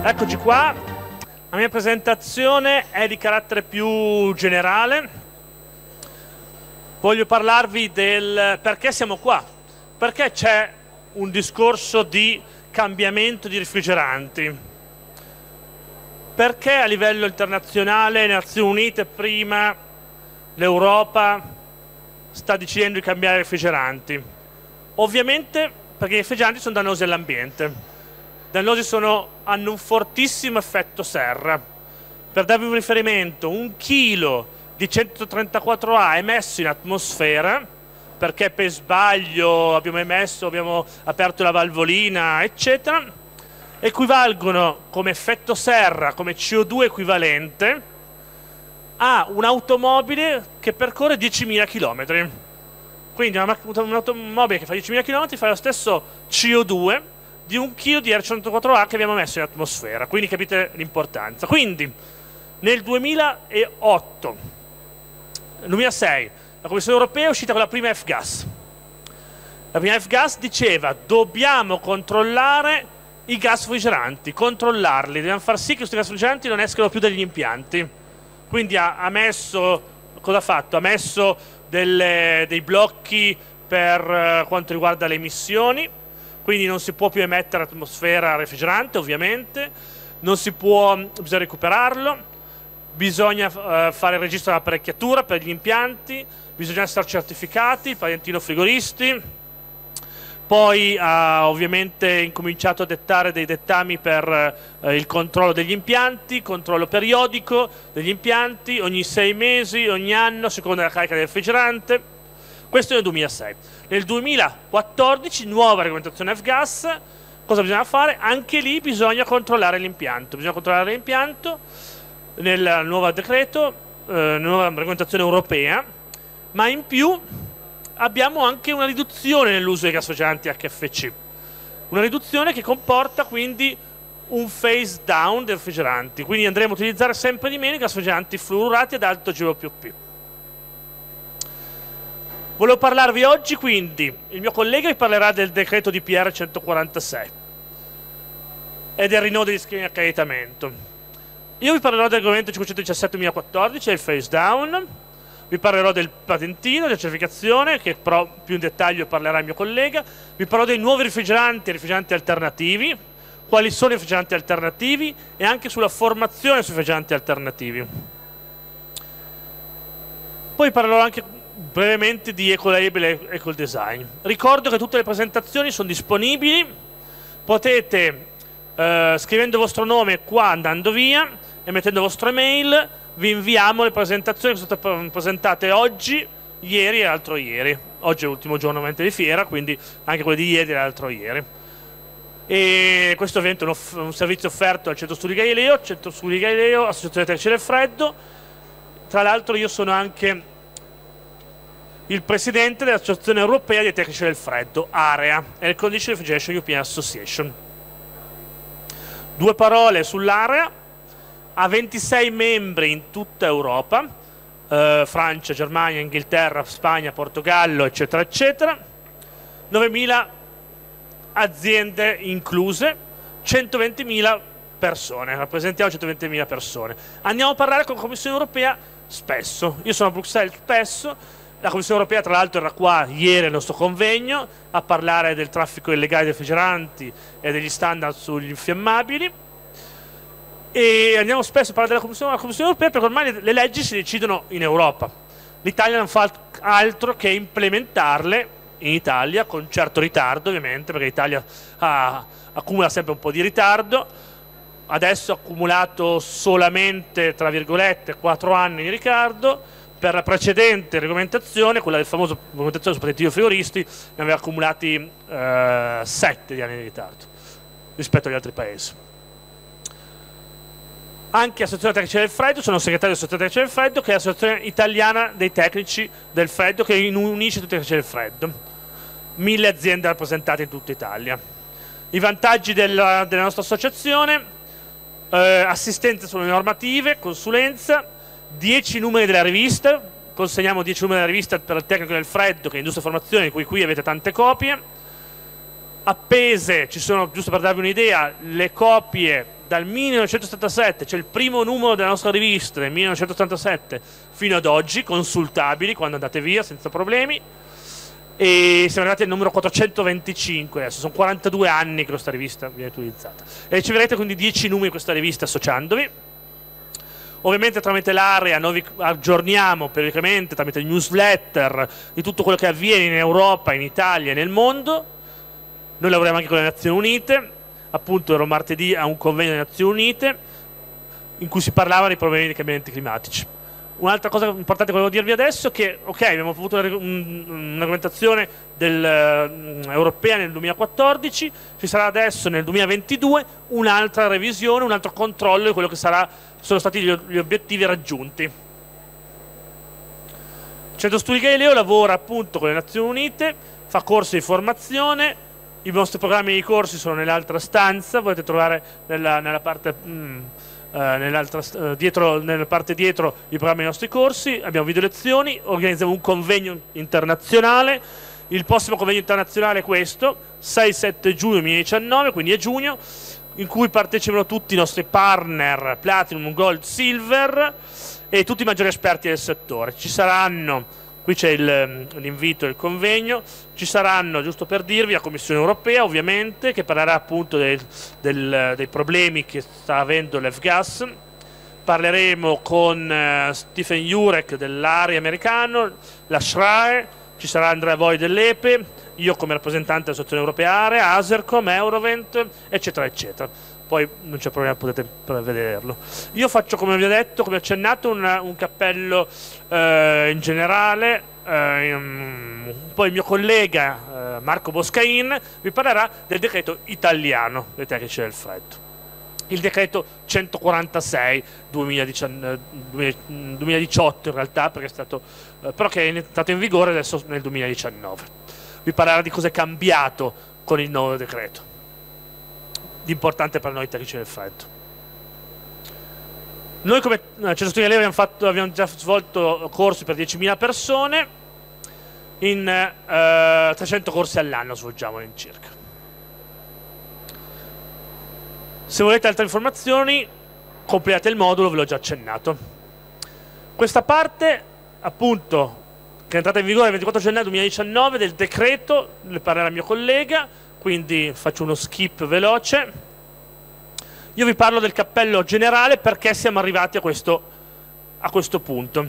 Eccoci qua, la mia presentazione è di carattere più generale. Voglio parlarvi del perché siamo qua, perché c'è un discorso di cambiamento di refrigeranti, perché a livello internazionale, le Nazioni Unite prima, l'Europa sta decidendo di cambiare i refrigeranti. Ovviamente perché i refrigeranti sono dannosi all'ambiente. Dannosi hanno un fortissimo effetto serra. Per darvi un riferimento, 1 chilo di 134A emesso in atmosfera, perché per sbaglio abbiamo aperto la valvolina, eccetera, equivalgono come effetto serra, come CO2 equivalente, a un'automobile che percorre 10.000 km. Quindi un'automobile che fa 10.000 km fa lo stesso CO2 di 1 kg di R104A che abbiamo messo in atmosfera, quindi capite l'importanza. Quindi nel 2006 la Commissione Europea è uscita con la prima F-Gas. La prima F-Gas diceva: dobbiamo controllare i gas refrigeranti, controllarli, dobbiamo far sì che questi gas refrigeranti non escano più dagli impianti. Quindi ha messo, cosa ha fatto? Ha messo dei blocchi per quanto riguarda le emissioni. Quindi non si può più emettere atmosfera refrigerante, ovviamente, bisogna recuperarlo, bisogna fare il registro dell'apparecchiatura per gli impianti, bisogna essere certificati, il patentino frigoristi. Poi ha ovviamente incominciato a dettare dei dettami per il controllo degli impianti, controllo periodico degli impianti, ogni 6 mesi, ogni anno, a seconda della carica del refrigerante. Questo nel 2006. Nel 2014, nuova regolamentazione F-Gas. Cosa bisogna fare? Anche lì bisogna controllare l'impianto. Bisogna controllare l'impianto nel nuovo decreto, nuova regolamentazione europea, ma in più abbiamo anche una riduzione nell'uso dei gas refrigeranti HFC. Una riduzione che comporta quindi un phase down dei refrigeranti. Quindi andremo a utilizzare sempre di meno i gas refrigeranti fluorurati ad alto GWP. Volevo parlarvi oggi, quindi, il mio collega vi parlerà del decreto DPR 146 e del rinnovo degli schemi di accreditamento. Io vi parlerò del regolamento 517-2014 e il phase down, vi parlerò del patentino, della certificazione, che però più in dettaglio parlerà il mio collega, vi parlerò dei nuovi refrigeranti e refrigeranti alternativi, quali sono i refrigeranti alternativi e anche sulla formazione sui refrigeranti alternativi. Poi parlerò anche brevemente di Ecolabel e Ecodesign. Ricordo che tutte le presentazioni sono disponibili, potete scrivendo il vostro nome qua andando via e mettendo la vostra email vi inviamo le presentazioni che sono state presentate oggi, ieri e l'altro ieri. Oggi è l'ultimo giorno di fiera, quindi anche quelle di ieri e l'altro ieri. E questo ovviamente è un servizio offerto al Centro Studi Galileo, Associazione Tecnici del Freddo. Tra l'altro io sono anche il presidente dell'Associazione Europea dei Tecnici del Freddo, AREA, Air Conditioning Refrigeration European Association. Due parole sull'AREA: ha 26 membri in tutta Europa, Francia, Germania, Inghilterra, Spagna, Portogallo, eccetera, eccetera, 9.000 aziende incluse, 120.000 persone, rappresentiamo 120.000 persone. Andiamo a parlare con la Commissione Europea spesso, io sono a Bruxelles spesso. La Commissione Europea tra l'altro era qua ieri al nostro convegno a parlare del traffico illegale dei refrigeranti e degli standard sugli infiammabili, e andiamo spesso a parlare della Commissione Europea perché ormai le leggi si decidono in Europa. L'Italia non fa altro che implementarle in Italia con certo ritardo, ovviamente, perché l'Italia accumula sempre un po' di ritardo. Adesso ha accumulato solamente, tra virgolette, 4 anni di ritardo. Per la precedente regolamentazione, quella del famoso regolamentazione sul patentino frigoristi, ne aveva accumulati 7 di anni di ritardo rispetto agli altri paesi. Anche l'Associazione Tecnici del Freddo, sono segretario dell'Associazione Tecnici del Freddo, che è l'associazione italiana dei tecnici del freddo, che unisce tutti i tecnici del freddo. 1000 aziende rappresentate in tutta Italia. I vantaggi della nostra associazione: assistenza sulle normative, consulenza, 10 numeri della rivista, consegniamo 10 numeri della rivista per il tecnico del freddo, che è Industria e Formazione, di cui qui avete tante copie. Appese ci sono, giusto per darvi un'idea, le copie dal 1977, cioè il primo numero della nostra rivista del 1977 fino ad oggi, consultabili quando andate via senza problemi, e siamo arrivati al numero 425 adesso, sono 42 anni che questa rivista viene utilizzata e riceverete quindi 10 numeri di questa rivista associandovi. Ovviamente tramite l'area noi vi aggiorniamo periodicamente tramite il newsletter di tutto quello che avviene in Europa, in Italia e nel mondo. Noi lavoriamo anche con le Nazioni Unite, appunto ero martedì a un convegno delle Nazioni Unite in cui si parlava dei problemi dei cambiamenti climatici. Un'altra cosa importante che volevo dirvi adesso è che, ok, abbiamo avuto un'argomentazione europea nel 2014, ci sarà adesso nel 2022 un'altra revisione, un altro controllo di quello che sono stati gli obiettivi raggiunti. Il Centro Studi Galileo lavora appunto con le Nazioni Unite, fa corsi di formazione, i nostri programmi di corsi sono nell'altra stanza, potete trovare nella parte... nella parte dietro i programmi dei nostri corsi, abbiamo video lezioni, organizziamo un convegno internazionale. Il prossimo convegno internazionale è questo, 6-7 giugno 2019, quindi è giugno, in cui partecipano tutti i nostri partner Platinum, Gold, Silver e tutti i maggiori esperti del settore. Ci saranno, qui c'è l'invito e il convegno, ci saranno, giusto per dirvi, la Commissione Europea ovviamente, che parlerà appunto dei problemi che sta avendo l'F-Gas. Parleremo con Stephen Jurek dell'area americano, la SRAE, ci sarà Andrea Voi dell'EPE, io come rappresentante dell'Associazione Europea Area, Asercom, Eurovent, eccetera, eccetera. Poi non c'è problema, potete vederlo. Io faccio, come vi ho detto, come accennato, un cappello in generale. Poi il mio collega Marco Boscain vi parlerà del decreto italiano dei tecnici del freddo. Il decreto 146 2018 in realtà, perché è stato, però che è entrato in vigore adesso nel 2019. Vi parlerà di cosa è cambiato con il nuovo decreto, di importante per noi tecnici del freddo. Noi come Centro Studi Galileo abbiamo già svolto corsi per 10.000 persone, in 300 corsi all'anno svolgiamo all'incirca. Se volete altre informazioni, completate il modulo, ve l'ho già accennato. Questa parte, appunto, che è entrata in vigore il 24 gennaio 2019 del decreto, ne parlerà il mio collega, quindi faccio uno skip veloce. Io vi parlo del cappello generale perché siamo arrivati a questo punto.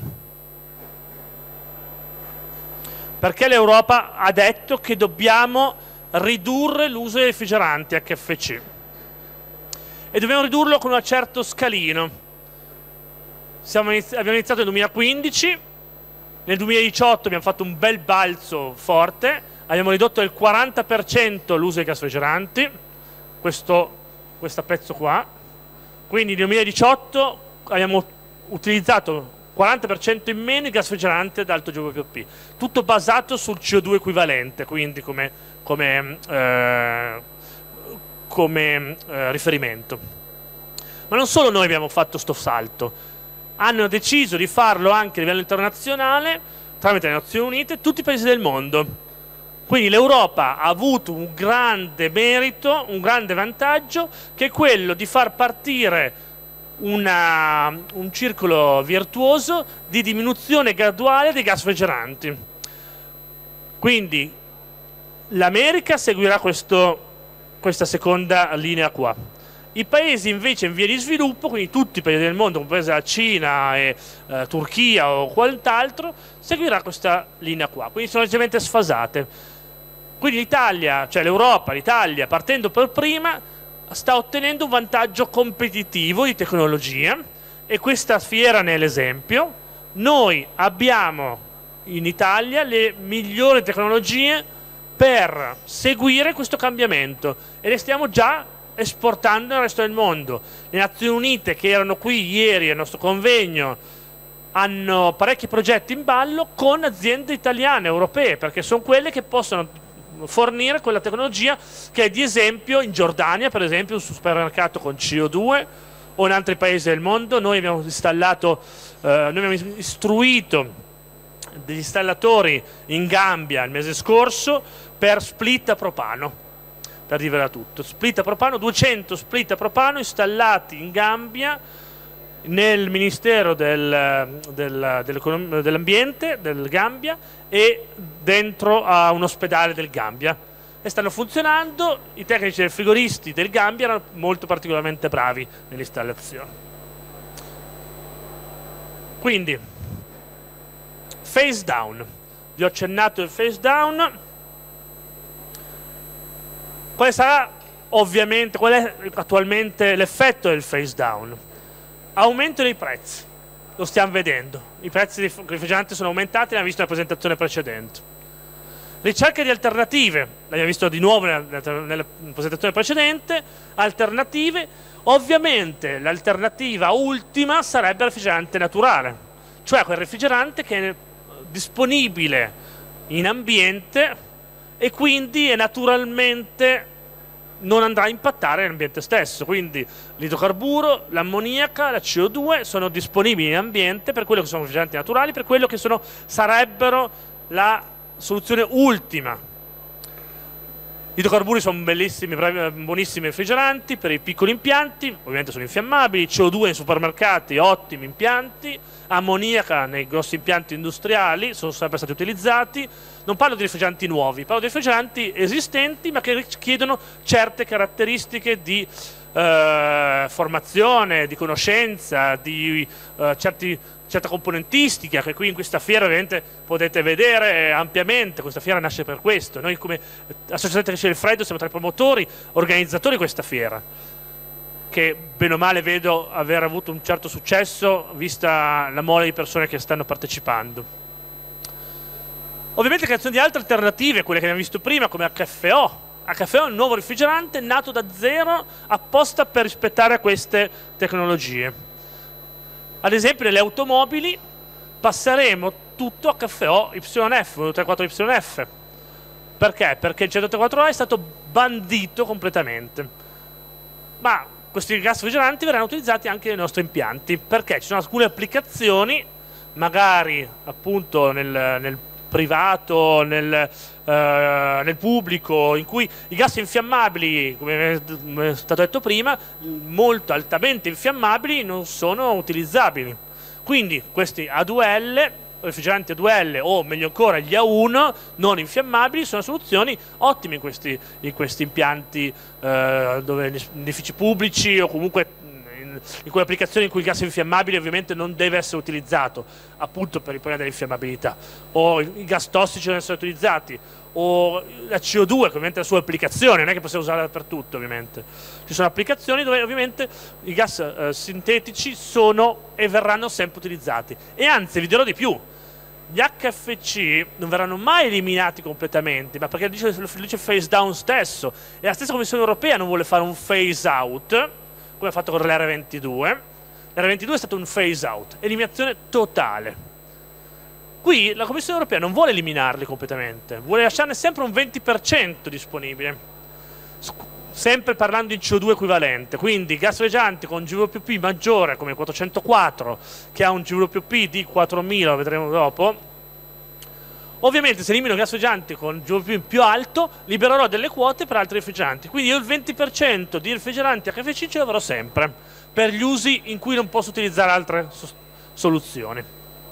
Perché l'Europa ha detto che dobbiamo ridurre l'uso dei refrigeranti HFC e dobbiamo ridurlo con un certo scalino. Abbiamo iniziato nel 2015, nel 2018 abbiamo fatto un bel balzo forte, abbiamo ridotto del 40% l'uso dei gas refrigeranti, questo pezzo qua, quindi nel 2018 abbiamo utilizzato 40% in meno il gas refrigerante ad alto GWP, tutto basato sul CO2 equivalente, quindi come riferimento. Ma non solo noi abbiamo fatto sto salto, hanno deciso di farlo anche a livello internazionale tramite le Nazioni Unite tutti i paesi del mondo. Quindi l'Europa ha avuto un grande merito, un grande vantaggio, che è quello di far partire un circolo virtuoso di diminuzione graduale dei gas refrigeranti. Quindi l'America seguirà questa seconda linea qua. I paesi invece in via di sviluppo, quindi tutti i paesi del mondo, compresa la Cina e Turchia o quant'altro, seguirà questa linea qua. Quindi sono leggermente sfasate. Quindi l'Italia, cioè l'Europa, l'Italia, partendo per prima, sta ottenendo un vantaggio competitivo di tecnologia e questa fiera ne è l'esempio. Noi abbiamo in Italia le migliori tecnologie per seguire questo cambiamento e le stiamo già esportando nel resto del mondo. Le Nazioni Unite, che erano qui ieri al nostro convegno, hanno parecchi progetti in ballo con aziende italiane, europee, perché sono quelle che possono fornire quella tecnologia che è di esempio in Giordania, per esempio, un supermercato con CO2, o in altri paesi del mondo. Noi abbiamo istruito degli installatori in Gambia il mese scorso per split a propano. per dirvela tutto. Split a propano, 200 split a propano installati in Gambia nel Ministero dell'Ambiente del Gambia e dentro a un ospedale del Gambia, e stanno funzionando. I tecnici del frigoristi del Gambia erano molto particolarmente bravi nell'installazione. Quindi phase down, vi ho accennato il phase down. Qual è attualmente l'effetto del phase down? Aumento dei prezzi, lo stiamo vedendo, i prezzi dei refrigeranti sono aumentati, l'abbiamo visto nella presentazione precedente. Ricerca di alternative, l'abbiamo visto di nuovo nella presentazione precedente, alternative. Ovviamente l'alternativa ultima sarebbe il refrigerante naturale, cioè quel refrigerante che è disponibile in ambiente e quindi è naturalmente non andrà a impattare l'ambiente stesso. Quindi l'idrocarburo, l'ammoniaca, la CO2 sono disponibili in ambiente per quello che sono refrigeranti naturali, per quello che sarebbero la soluzione ultima. Gli idrocarburi sono bellissimi, buonissimi refrigeranti per i piccoli impianti, ovviamente sono infiammabili. CO2 nei supermercati, ottimi impianti. Ammoniaca nei grossi impianti industriali, sono sempre stati utilizzati. Non parlo di refrigeranti nuovi, parlo di refrigeranti esistenti ma che richiedono certe caratteristiche di formazione, di conoscenza, di certa componentistica, che qui in questa fiera ovviamente potete vedere ampiamente. Questa fiera nasce per questo. Noi come Associazione Tecnici del Freddo siamo tra i promotori, organizzatori di questa fiera, che bene o male vedo aver avuto un certo successo vista la mole di persone che stanno partecipando. Ovviamente la creazione di altre alternative, quelle che abbiamo visto prima, come HFO. HFO è un nuovo refrigerante nato da zero apposta per rispettare queste tecnologie. Ad esempio nelle automobili passeremo tutto HFO YF, 134YF. Perché? Perché il 134A è stato bandito completamente. Ma questi gas refrigeranti verranno utilizzati anche nei nostri impianti, perché ci sono alcune applicazioni, magari appunto nel privato, nel pubblico, in cui i gas infiammabili, come è stato detto prima, molto altamente infiammabili, non sono utilizzabili. Quindi questi A2L, refrigeranti A2L, o meglio ancora gli A1 non infiammabili, sono soluzioni ottime in questi impianti, dove in edifici pubblici o comunque in quelle applicazioni in cui il gas infiammabile ovviamente non deve essere utilizzato, appunto per il problema dell'infiammabilità, o i gas tossici devono essere utilizzati, o la CO2 che ovviamente ha la sua applicazione, non è che possiamo usarla dappertutto ovviamente. Ci sono applicazioni dove ovviamente i gas sintetici sono e verranno sempre utilizzati, e anzi vi dirò di più, gli HFC non verranno mai eliminati completamente, ma perché dice phase down stesso, e la stessa Commissione Europea non vuole fare un phase out come ha fatto con l'R22. L'R22 è stato un phase out, eliminazione totale. Qui la Commissione Europea non vuole eliminarli completamente, vuole lasciarne sempre un 20% disponibile, sempre parlando in CO2 equivalente. Quindi gas refrigeranti con GWP maggiore come il 404, che ha un GWP di 4000, lo vedremo dopo. Ovviamente se elimino gas refrigeranti con GWP più alto, libererò delle quote per altri refrigeranti. Quindi io il 20% di refrigeranti HFC ce l'avrò sempre, per gli usi in cui non posso utilizzare altre soluzioni.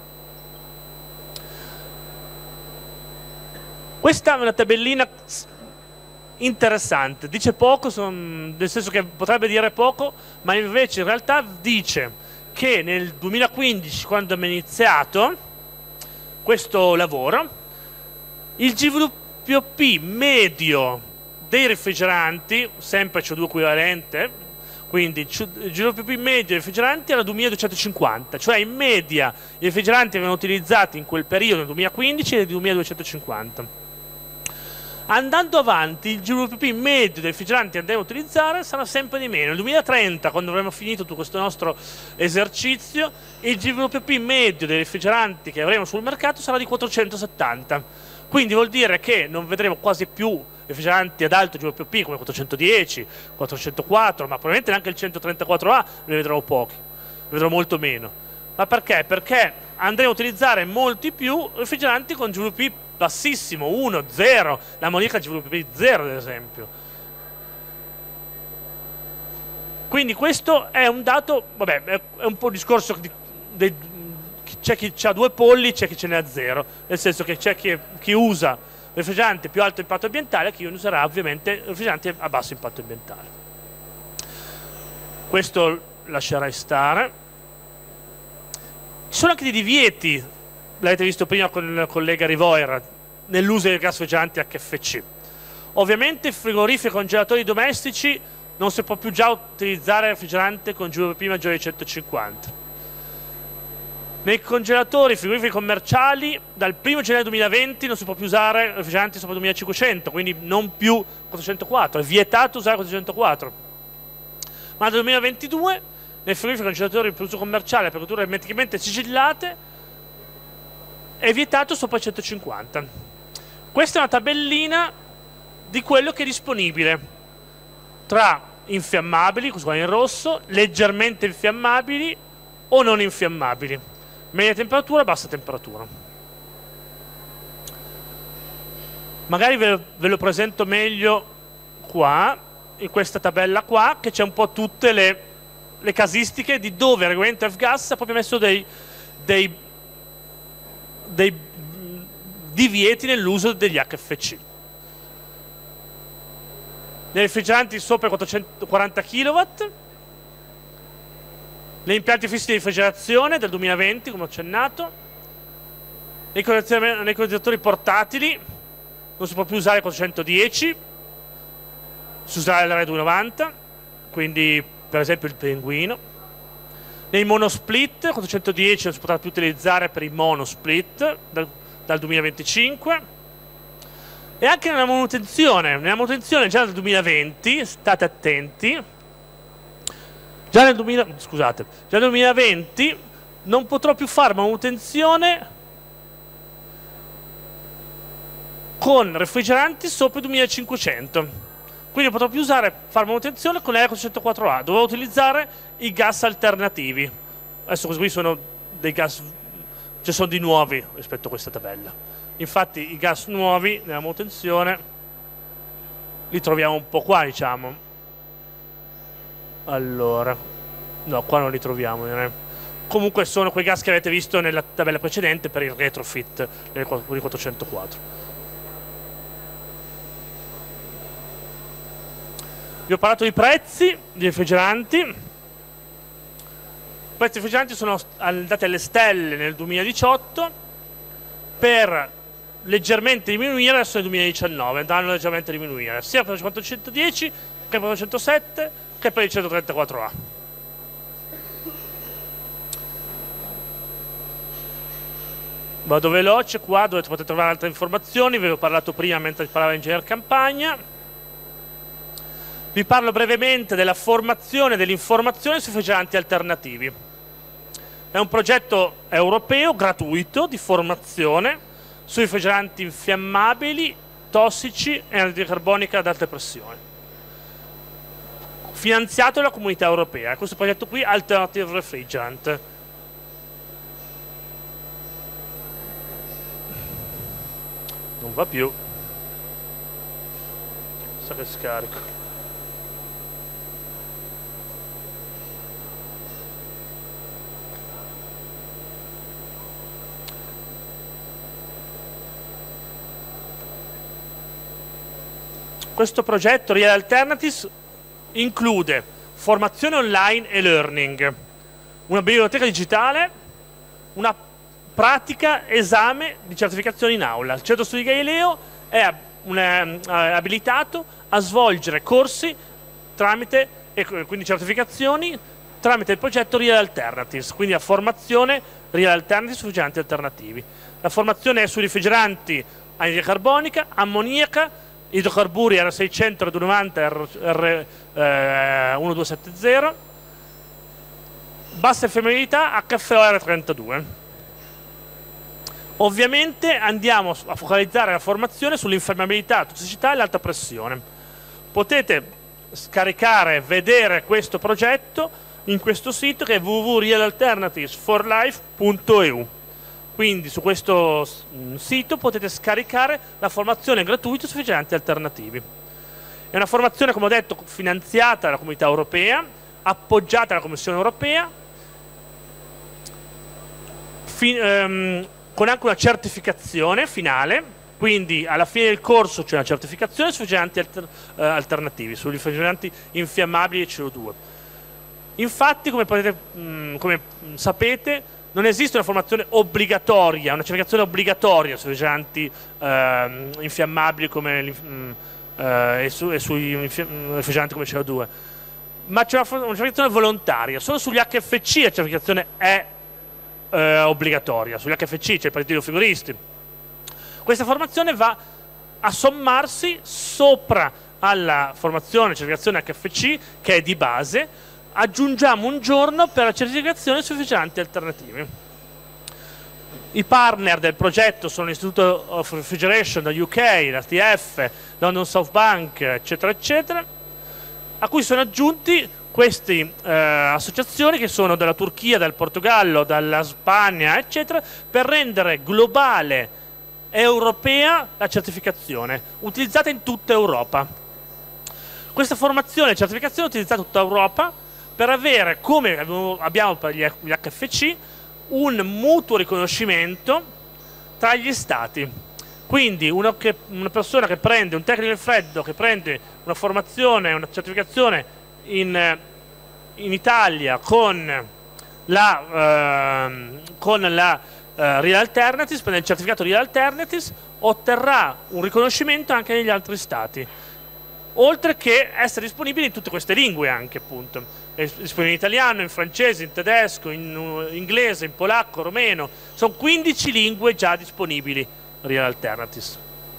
Questa è una tabellina interessante, dice poco, nel senso che potrebbe dire poco, ma invece in realtà dice che nel 2015, quando abbiamo iniziato questo lavoro, il GWP medio dei refrigeranti, sempre CO2 equivalente, quindi il GWP medio dei refrigeranti era 2250, cioè in media i refrigeranti venivano utilizzati in quel periodo, nel 2015, era di 2250. Andando avanti, il GWP medio dei refrigeranti che andremo a utilizzare sarà sempre di meno. Nel 2030, quando avremo finito tutto questo nostro esercizio, il GWP medio dei refrigeranti che avremo sul mercato sarà di 470. Quindi vuol dire che non vedremo quasi più refrigeranti ad alto GWP come 410, 404, ma probabilmente neanche il 134A ne vedremo pochi, ne vedremo molto meno. Ma perché? Perché andremo a utilizzare molti più refrigeranti con GWP bassissimo, 1, 0, l'ammoniaca GWP 0 ad esempio. Quindi questo è un dato, vabbè, è un po' un discorso c'è chi ha 2 polli, c'è chi ce ne ha 0, nel senso che c'è chi usa refrigerante più alto impatto ambientale e chi userà ovviamente refrigerante a basso impatto ambientale. Questo lascerai stare. Ci sono anche dei divieti, l'avete visto prima con il collega Rivoira, nell'uso dei gas refrigeranti HFC. Ovviamente frigoriferi e congelatori domestici non si può più già utilizzare refrigerante con GWP maggiore di 150. Nei congelatori frigoriferi commerciali dal 1 gennaio 2020 non si può più usare refrigeranti sopra 2500, quindi non più 404, è vietato usare 404. Ma dal 2022 nei frigoriferi congelatori per uso commerciale per produrre ermeticamente sigillate è vietato sopra 150. Questa è una tabellina di quello che è disponibile tra infiammabili, questo qua in rosso, leggermente infiammabili o non infiammabili, media temperatura, bassa temperatura. Magari ve lo presento meglio qua, in questa tabella qua, che c'è un po' tutte le casistiche di dove il regolamento F-Gas ha proprio messo dei divieti nell'uso degli HFC. Nei refrigeranti sopra i 440 kW, negli impianti fissi di refrigerazione del 2020, come ho accennato, nei condizionatori portatili non si può più usare 410, si userà l'R290, quindi per esempio il pinguino. Nei monosplit 410 non si potrà più utilizzare per i monosplit dal 2025. E anche nella manutenzione già nel 2020, state attenti, già nel 2020 non potrò più fare manutenzione con refrigeranti sopra i 2500. Quindi non potrò più fare manutenzione con l'R404A, dovevo utilizzare i gas alternativi. Adesso qui sono dei gas, ci sono di nuovi rispetto a questa tabella. Infatti i gas nuovi nella manutenzione li troviamo un po' qua, diciamo. Allora, no, qua non li troviamo. Comunque sono quei gas che avete visto nella tabella precedente per il retrofit del 404. Vi ho parlato di prezzi di refrigeranti. I prezzi di refrigeranti sono andati alle stelle nel 2018 per leggermente diminuire adesso nel 2019, andranno leggermente a diminuire sia per il 410 che per il 107 che per il 134A. Vado veloce qua dove potete trovare altre informazioni, vi ho parlato prima mentre parlava Ingegner Campagna. Vi parlo brevemente della formazione e dell'informazione sui refrigeranti alternativi. È un progetto europeo gratuito di formazione sui refrigeranti infiammabili, tossici e anidride carbonica ad alta pressione, finanziato dalla Comunità Europea. Questo progetto qui, Alternative Refrigerant. Non va più, sa che scarico. Questo progetto Real Alternatives include formazione online e learning, una biblioteca digitale, una pratica esame di certificazione in aula. Il Centro Studi Galileo è abilitato a svolgere corsi tramite, e quindi certificazioni, tramite il progetto Real Alternatives, quindi la formazione Real Alternatives su refrigeranti alternativi. La formazione è su refrigeranti anidride carbonica, ammoniaca, idrocarburi R600, R290, R1270, bassa infiammabilità, HFO R32. Ovviamente andiamo a focalizzare la formazione sull'infiammabilità, tossicità e l'alta pressione. Potete scaricare e vedere questo progetto in questo sito che è www.realalternativesforlife.eu. Quindi su questo sito potete scaricare la formazione gratuita sui refrigeranti alternativi. È una formazione, come ho detto, finanziata dalla Comunità Europea, appoggiate dalla Commissione europea, con anche una certificazione finale, quindi alla fine del corso c'è una certificazione sui refrigeranti alternativi, sui refrigeranti infiammabili e CO2. Infatti, come sapete, non esiste una formazione obbligatoria, una certificazione obbligatoria sui refrigeranti infiammabili e sui refrigeranti come CO2, ma c'è una certificazione volontaria. Solo sugli HFC la certificazione è obbligatoria, sugli HFC c'è il partito frigoristi. Questa formazione va a sommarsi sopra alla formazione certificazione HFC, che è di base. Aggiungiamo un giorno per la certificazione sui refrigeranti alternativi. I partner del progetto sono l'Istituto of Refrigeration da UK, la TF, London South Bank, eccetera, eccetera, a cui sono aggiunti queste associazioni che sono dalla Turchia, dal Portogallo, dalla Spagna, eccetera, per rendere globale e europea la certificazione, utilizzata in tutta Europa. Questa formazione e certificazione è utilizzata in tutta Europa per avere, come abbiamo per gli HFC, un mutuo riconoscimento tra gli stati. Quindi una persona che prende, un tecnico del freddo che prende una formazione, una certificazione in Italia con la Real Alternatives, prende il certificato Real Alternatives, otterrà un riconoscimento anche negli altri stati, oltre che essere disponibile in tutte queste lingue anche, appunto. È disponibile in italiano, in francese, in tedesco, in inglese, in polacco, romeno. Sono 15 lingue già disponibili Real Alternatives.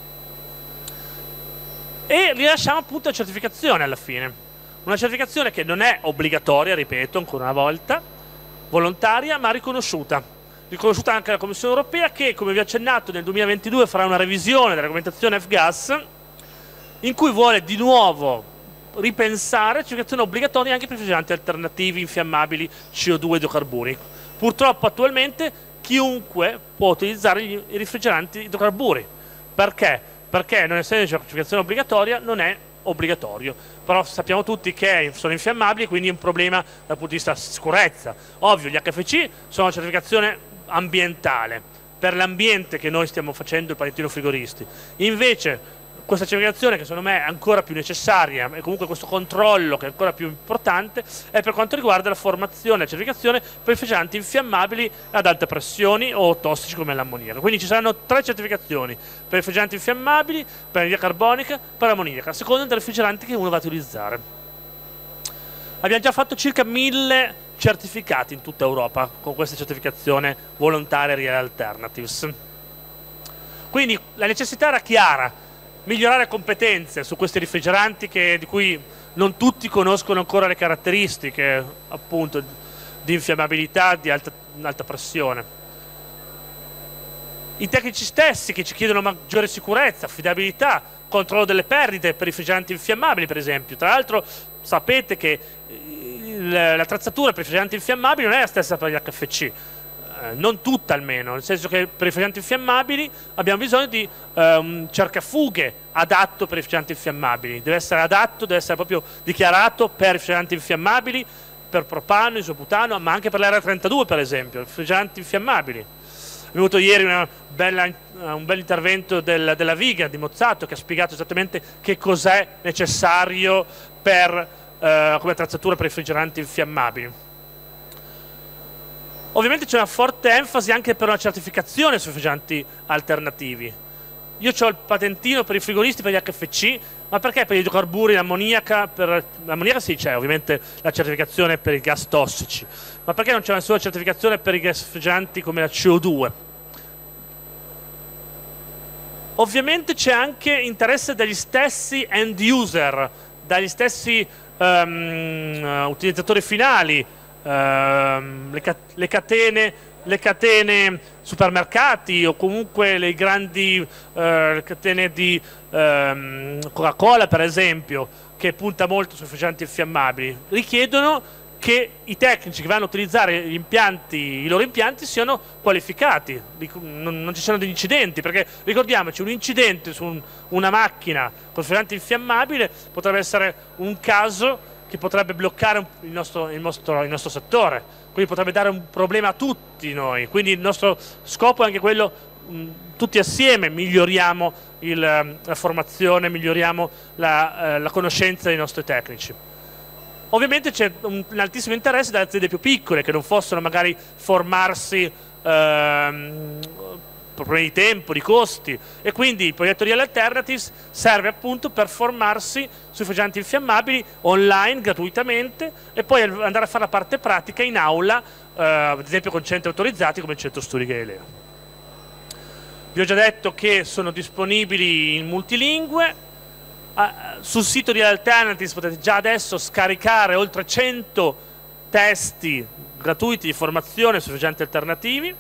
E rilasciamo appunto la certificazione alla fine. Una certificazione che non è obbligatoria, ripeto ancora una volta, volontaria, ma riconosciuta. Riconosciuta anche dalla Commissione europea, che, come vi ho accennato, nel 2022 farà una revisione della regolamentazione F-Gas, in cui vuole di nuovo ripensare la certificazione obbligatoria anche per i refrigeranti alternativi infiammabili CO2 e idrocarburi. Purtroppo attualmente chiunque può utilizzare i refrigeranti idrocarburi. Perché? Perché non essendo certificazione obbligatoria non è obbligatorio. Però sappiamo tutti che sono infiammabili, quindi è un problema dal punto di vista sicurezza. Ovvio, gli HFC sono una certificazione ambientale, per l'ambiente che noi stiamo facendo il pannettino frigoristi. Invece questa certificazione, che secondo me è ancora più necessaria, e comunque questo controllo che è ancora più importante, è per quanto riguarda la formazione e la certificazione per i refrigeranti infiammabili ad alte pressioni o tossici come l'ammoniaca. Quindi ci saranno 3 certificazioni: per i refrigeranti infiammabili, per l'anidride carbonica, per l'ammoniaca, a seconda dei refrigeranti che uno va a utilizzare. Abbiamo già fatto circa 1000 certificati in tutta Europa con questa certificazione volontaria Real Alternatives. Quindi la necessità era chiara: migliorare competenze su questi refrigeranti di cui non tutti conoscono ancora le caratteristiche, appunto, di infiammabilità, di alta pressione. I tecnici stessi che ci chiedono maggiore sicurezza, affidabilità, controllo delle perdite per i refrigeranti infiammabili, per esempio. Tra l'altro sapete che l'attrezzatura per i refrigeranti infiammabili non è la stessa per gli HFC. Non tutta almeno, nel senso che per i refrigeranti infiammabili abbiamo bisogno di un cercafughe adatto per i refrigeranti infiammabili. Deve essere adatto, deve essere proprio dichiarato per i refrigeranti infiammabili, per propano, isoputano, ma anche per l'R32 per esempio, refrigeranti infiammabili. È venuto ieri un bel intervento della Viga di Mozzato, che ha spiegato esattamente che cos'è necessario come attrezzatura per i refrigeranti infiammabili. Ovviamente c'è una forte enfasi anche per una certificazione sui refrigeranti alternativi. Io ho il patentino per i frigoristi, per gli HFC, ma perché per gli idrocarburi, l'ammoniaca? Per l'ammoniaca sì, c'è ovviamente la certificazione per i gas tossici, ma perché non c'è una sola certificazione per i gas refrigeranti come la CO2? Ovviamente c'è anche interesse dagli stessi end user, dagli stessi utilizzatori finali, le catene supermercati o comunque le grandi catene di Coca-Cola per esempio, che punta molto sui refrigeranti infiammabili, richiedono che i tecnici che vanno a utilizzare i loro impianti siano qualificati, non ci siano degli incidenti, perché ricordiamoci, un incidente su una macchina con refrigerante infiammabile potrebbe essere un caso che potrebbe bloccare il nostro settore, quindi potrebbe dare un problema a tutti noi. Quindi il nostro scopo è anche quello, tutti assieme miglioriamo la formazione, miglioriamo la conoscenza dei nostri tecnici. Ovviamente c'è un altissimo interesse dalle aziende più piccole che non possono magari formarsi problemi di tempo, di costi, e quindi il progetto Real Alternatives serve appunto per formarsi sui refrigeranti infiammabili online gratuitamente e poi andare a fare la parte pratica in aula, ad esempio con centri autorizzati come il Centro Studi Galileo. Vi ho già detto che sono disponibili in multilingue. Sul sito Real Alternatives potete già adesso scaricare oltre 100 testi gratuiti di formazione sui refrigeranti alternativi.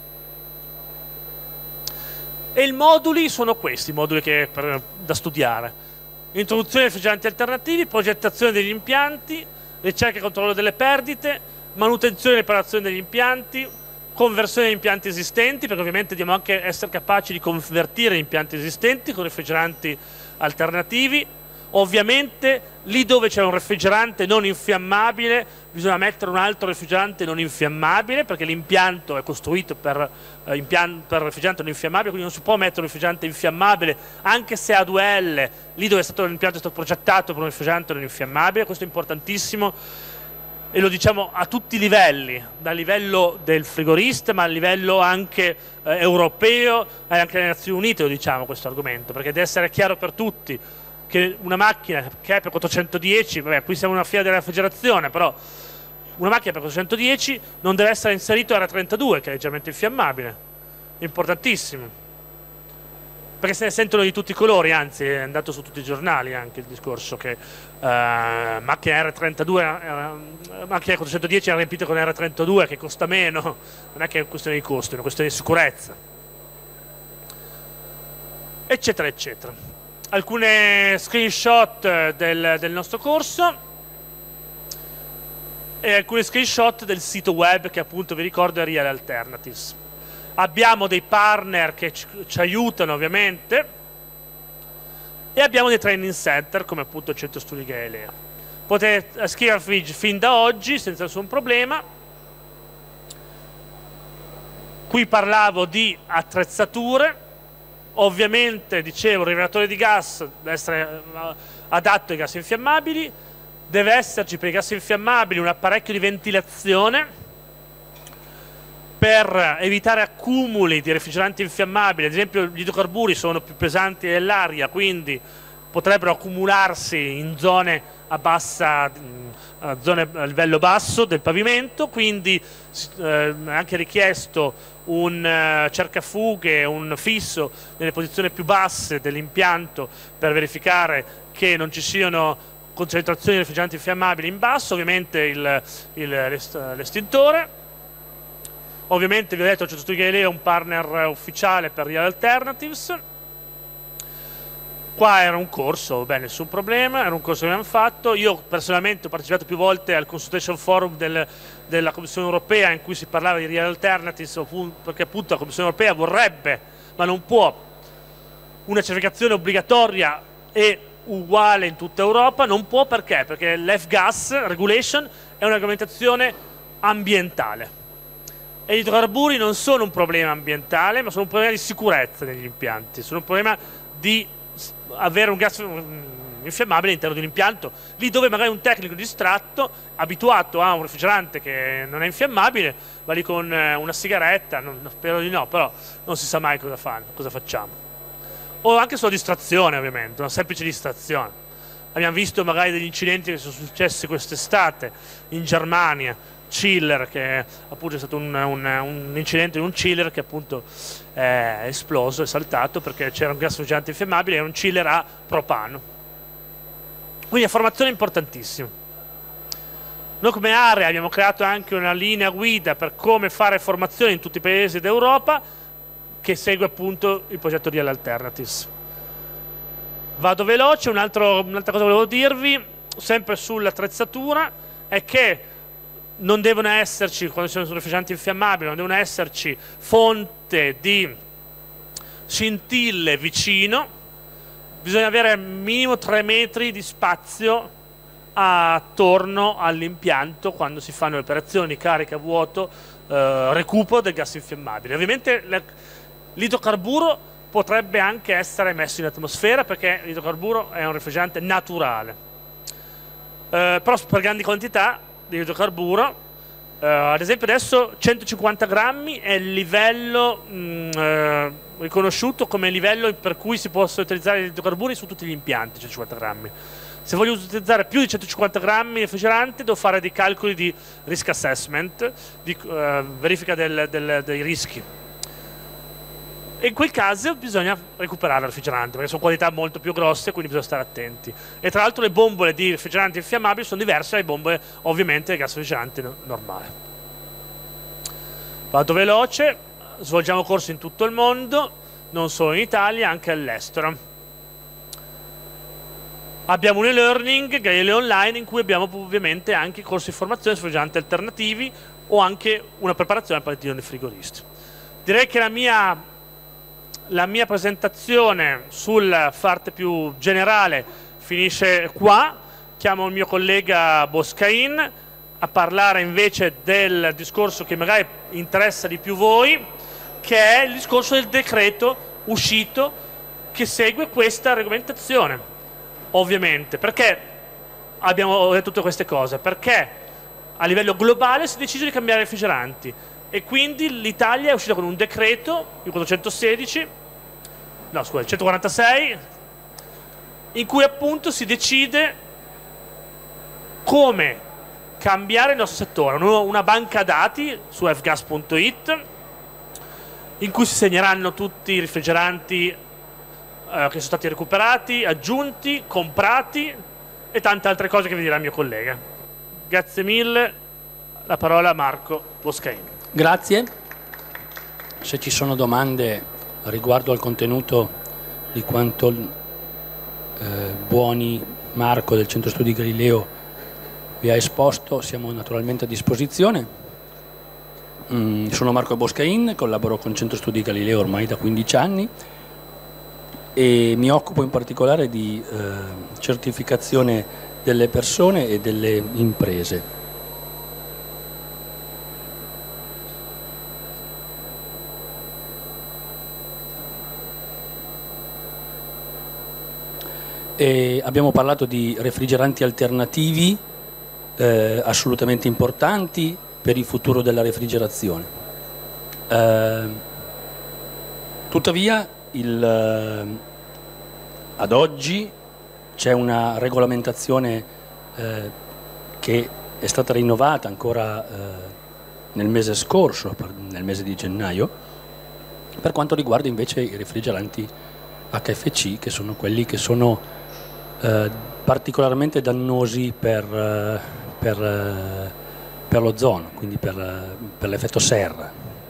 E i moduli sono questi, i moduli da studiare: introduzione ai refrigeranti alternativi, progettazione degli impianti, ricerca e controllo delle perdite, manutenzione e riparazione degli impianti, conversione degli impianti esistenti, perché ovviamente dobbiamo anche essere capaci di convertire gli impianti esistenti con refrigeranti alternativi. Ovviamente lì dove c'è un refrigerante non infiammabile bisogna mettere un altro refrigerante non infiammabile, perché l'impianto è costruito per refrigerante non infiammabile, quindi non si può mettere un refrigerante infiammabile anche se ha 2L lì dove l'impianto è stato progettato per un refrigerante non infiammabile. Questo è importantissimo e lo diciamo a tutti i livelli, dal livello del frigorista ma a livello anche europeo e anche nelle Nazioni Unite lo diciamo questo argomento, perché deve essere chiaro per tutti che una macchina che è per 410, vabbè, qui siamo in una fiera della refrigerazione, però una macchina per 410 non deve essere inserito R32, che è leggermente infiammabile, importantissimo, perché se ne sentono di tutti i colori, anzi è andato su tutti i giornali anche il discorso che macchina R32, macchina 410 è riempita con R32 che costa meno, non è che è una questione di costo, è una questione di sicurezza, eccetera eccetera. Alcune screenshot del nostro corso e alcuni screenshot del sito web che appunto vi ricordo è Real Alternatives. Abbiamo dei partner che ci aiutano ovviamente e abbiamo dei training center come appunto il Centro Studi Galileo. Potete iscrivervi fin da oggi senza nessun problema. Qui parlavo di attrezzature. Ovviamente, dicevo, il rivelatore di gas deve essere adatto ai gas infiammabili, deve esserci per i gas infiammabili un apparecchio di ventilazione per evitare accumuli di refrigeranti infiammabili. Ad esempio gli idrocarburi sono più pesanti dell'aria, quindi potrebbero accumularsi in zone a livello basso del pavimento, quindi è anche richiesto un cercafughe, un fisso nelle posizioni più basse dell'impianto per verificare che non ci siano concentrazioni di refrigeranti infiammabili in basso, ovviamente l'estintore. Ovviamente vi ho detto, il Centro Studi Galileo è un partner ufficiale per Real Alternatives. Qua era un corso, beh, nessun problema, era un corso che abbiamo fatto. Io personalmente ho partecipato più volte al Consultation Forum della Commissione Europea in cui si parlava di Real Alternatives, perché appunto la Commissione Europea vorrebbe, ma non può, una certificazione obbligatoria e uguale in tutta Europa. Non può perché? Perché l'F-Gas Regulation è una regolamentazione ambientale e gli idrocarburi non sono un problema ambientale, ma sono un problema di sicurezza negli impianti, sono un problema di avere un gas infiammabile all'interno di un impianto, lì dove magari un tecnico distratto, abituato a un refrigerante che non è infiammabile, va lì con una sigaretta, spero di no, però non si sa mai cosa facciamo. O anche solo distrazione, ovviamente, una semplice distrazione. Abbiamo visto magari degli incidenti che sono successi quest'estate in Germania, chiller, che appunto è stato un incidente di un chiller che appunto è esploso, è saltato perché c'era un gas refrigerante infiammabile e un chiller a propano. Quindi è formazione importantissima. Noi come area abbiamo creato anche una linea guida per come fare formazione in tutti i paesi d'Europa che segue appunto il progetto Real Alternatives. Vado veloce, un'altra cosa che volevo dirvi, sempre sull'attrezzatura, è che non devono esserci, quando ci sono refrigeranti infiammabili, non devono esserci fonte di scintille vicino, bisogna avere minimo 3 metri di spazio attorno all'impianto quando si fanno le operazioni carica, vuoto, recupero del gas infiammabile. Ovviamente l'idrocarburo potrebbe anche essere emesso in atmosfera, perché l'idrocarburo è un refrigerante naturale, però per grandi quantità di idrocarburo, ad esempio adesso 150 grammi è il livello riconosciuto come livello per cui si possono utilizzare gli idrocarburi su tutti gli impianti. 150 grammi. Se voglio utilizzare più di 150 grammi di refrigerante, devo fare dei calcoli di risk assessment, di verifica dei rischi. E in quel caso bisogna recuperare il refrigerante, perché sono quantità molto più grosse, quindi bisogna stare attenti. E tra l'altro le bombole di refrigeranti infiammabili sono diverse dalle bombole ovviamente del gas refrigerante normale. Vado veloce, svolgiamo corsi in tutto il mondo, non solo in Italia, anche all'estero. Abbiamo un e-learning, Galileo Online, in cui abbiamo ovviamente anche corsi di formazione su refrigeranti alternativi o anche una preparazione al palettino del frigorista. Direi che la mia presentazione sulla parte più generale finisce qua. Chiamo il mio collega Boscain a parlare invece del discorso che magari interessa di più voi, che è il discorso del decreto uscito che segue questa regolamentazione. Ovviamente, perché abbiamo detto tutte queste cose? Perché a livello globale si è deciso di cambiare i refrigeranti e quindi l'Italia è uscita con un decreto, il 146, in cui appunto si decide come cambiare il nostro settore. Una banca dati su fgas.it in cui si segneranno tutti i refrigeranti che sono stati recuperati, aggiunti, comprati e tante altre cose che vi dirà il mio collega. Grazie mille, la parola a Marco Boscain. Grazie. Se ci sono domande riguardo al contenuto di quanto Buoni Marco del Centro Studi Galileo vi ha esposto, siamo naturalmente a disposizione. Sono Marco Boscain, collaboro con Centro Studi Galileo ormai da 15 anni e mi occupo in particolare di certificazione delle persone e delle imprese. E abbiamo parlato di refrigeranti alternativi assolutamente importanti per il futuro della refrigerazione. Tuttavia ad oggi c'è una regolamentazione che è stata rinnovata ancora nel mese scorso, nel mese di gennaio, per quanto riguarda invece i refrigeranti HFC, che sono quelli che sono particolarmente dannosi per l'ozono, quindi per l'effetto serra.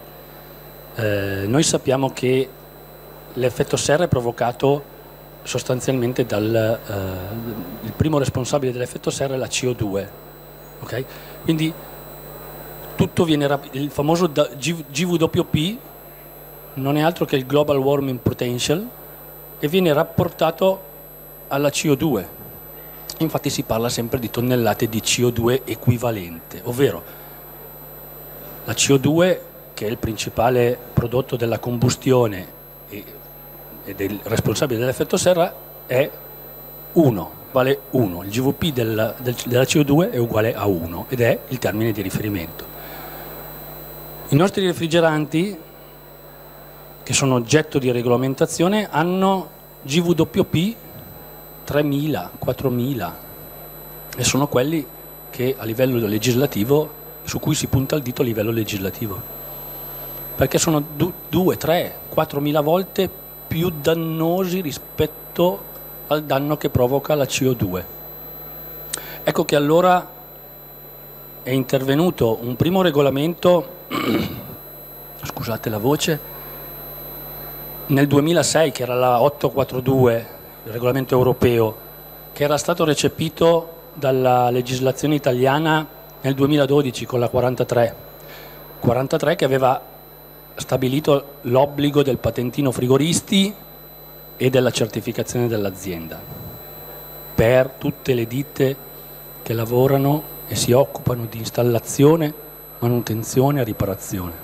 Noi sappiamo che l'effetto serra è provocato sostanzialmente il primo responsabile dell'effetto serra è la CO2, okay? Quindi tutto viene il famoso GWP non è altro che il Global Warming Potential e viene rapportato alla CO2. Infatti si parla sempre di tonnellate di CO2 equivalente, ovvero la CO2, che è il principale prodotto della combustione ed è il responsabile dell'effetto serra, è 1, vale 1. Il GWP della CO2 è uguale a 1 ed è il termine di riferimento. I nostri refrigeranti, che sono oggetto di regolamentazione, hanno GWP 3000, 4000 e sono quelli che a livello legislativo, su cui si punta il dito a livello legislativo, perché sono 2, 3, 4000 volte più dannosi rispetto al danno che provoca la CO2. Ecco che allora è intervenuto un primo regolamento, scusate la voce, nel 2006, che era la 842, il regolamento europeo, che era stato recepito dalla legislazione italiana nel 2012 con la 43 che aveva stabilito l'obbligo del patentino frigoristi e della certificazione dell'azienda per tutte le ditte che lavorano e si occupano di installazione, manutenzione e riparazione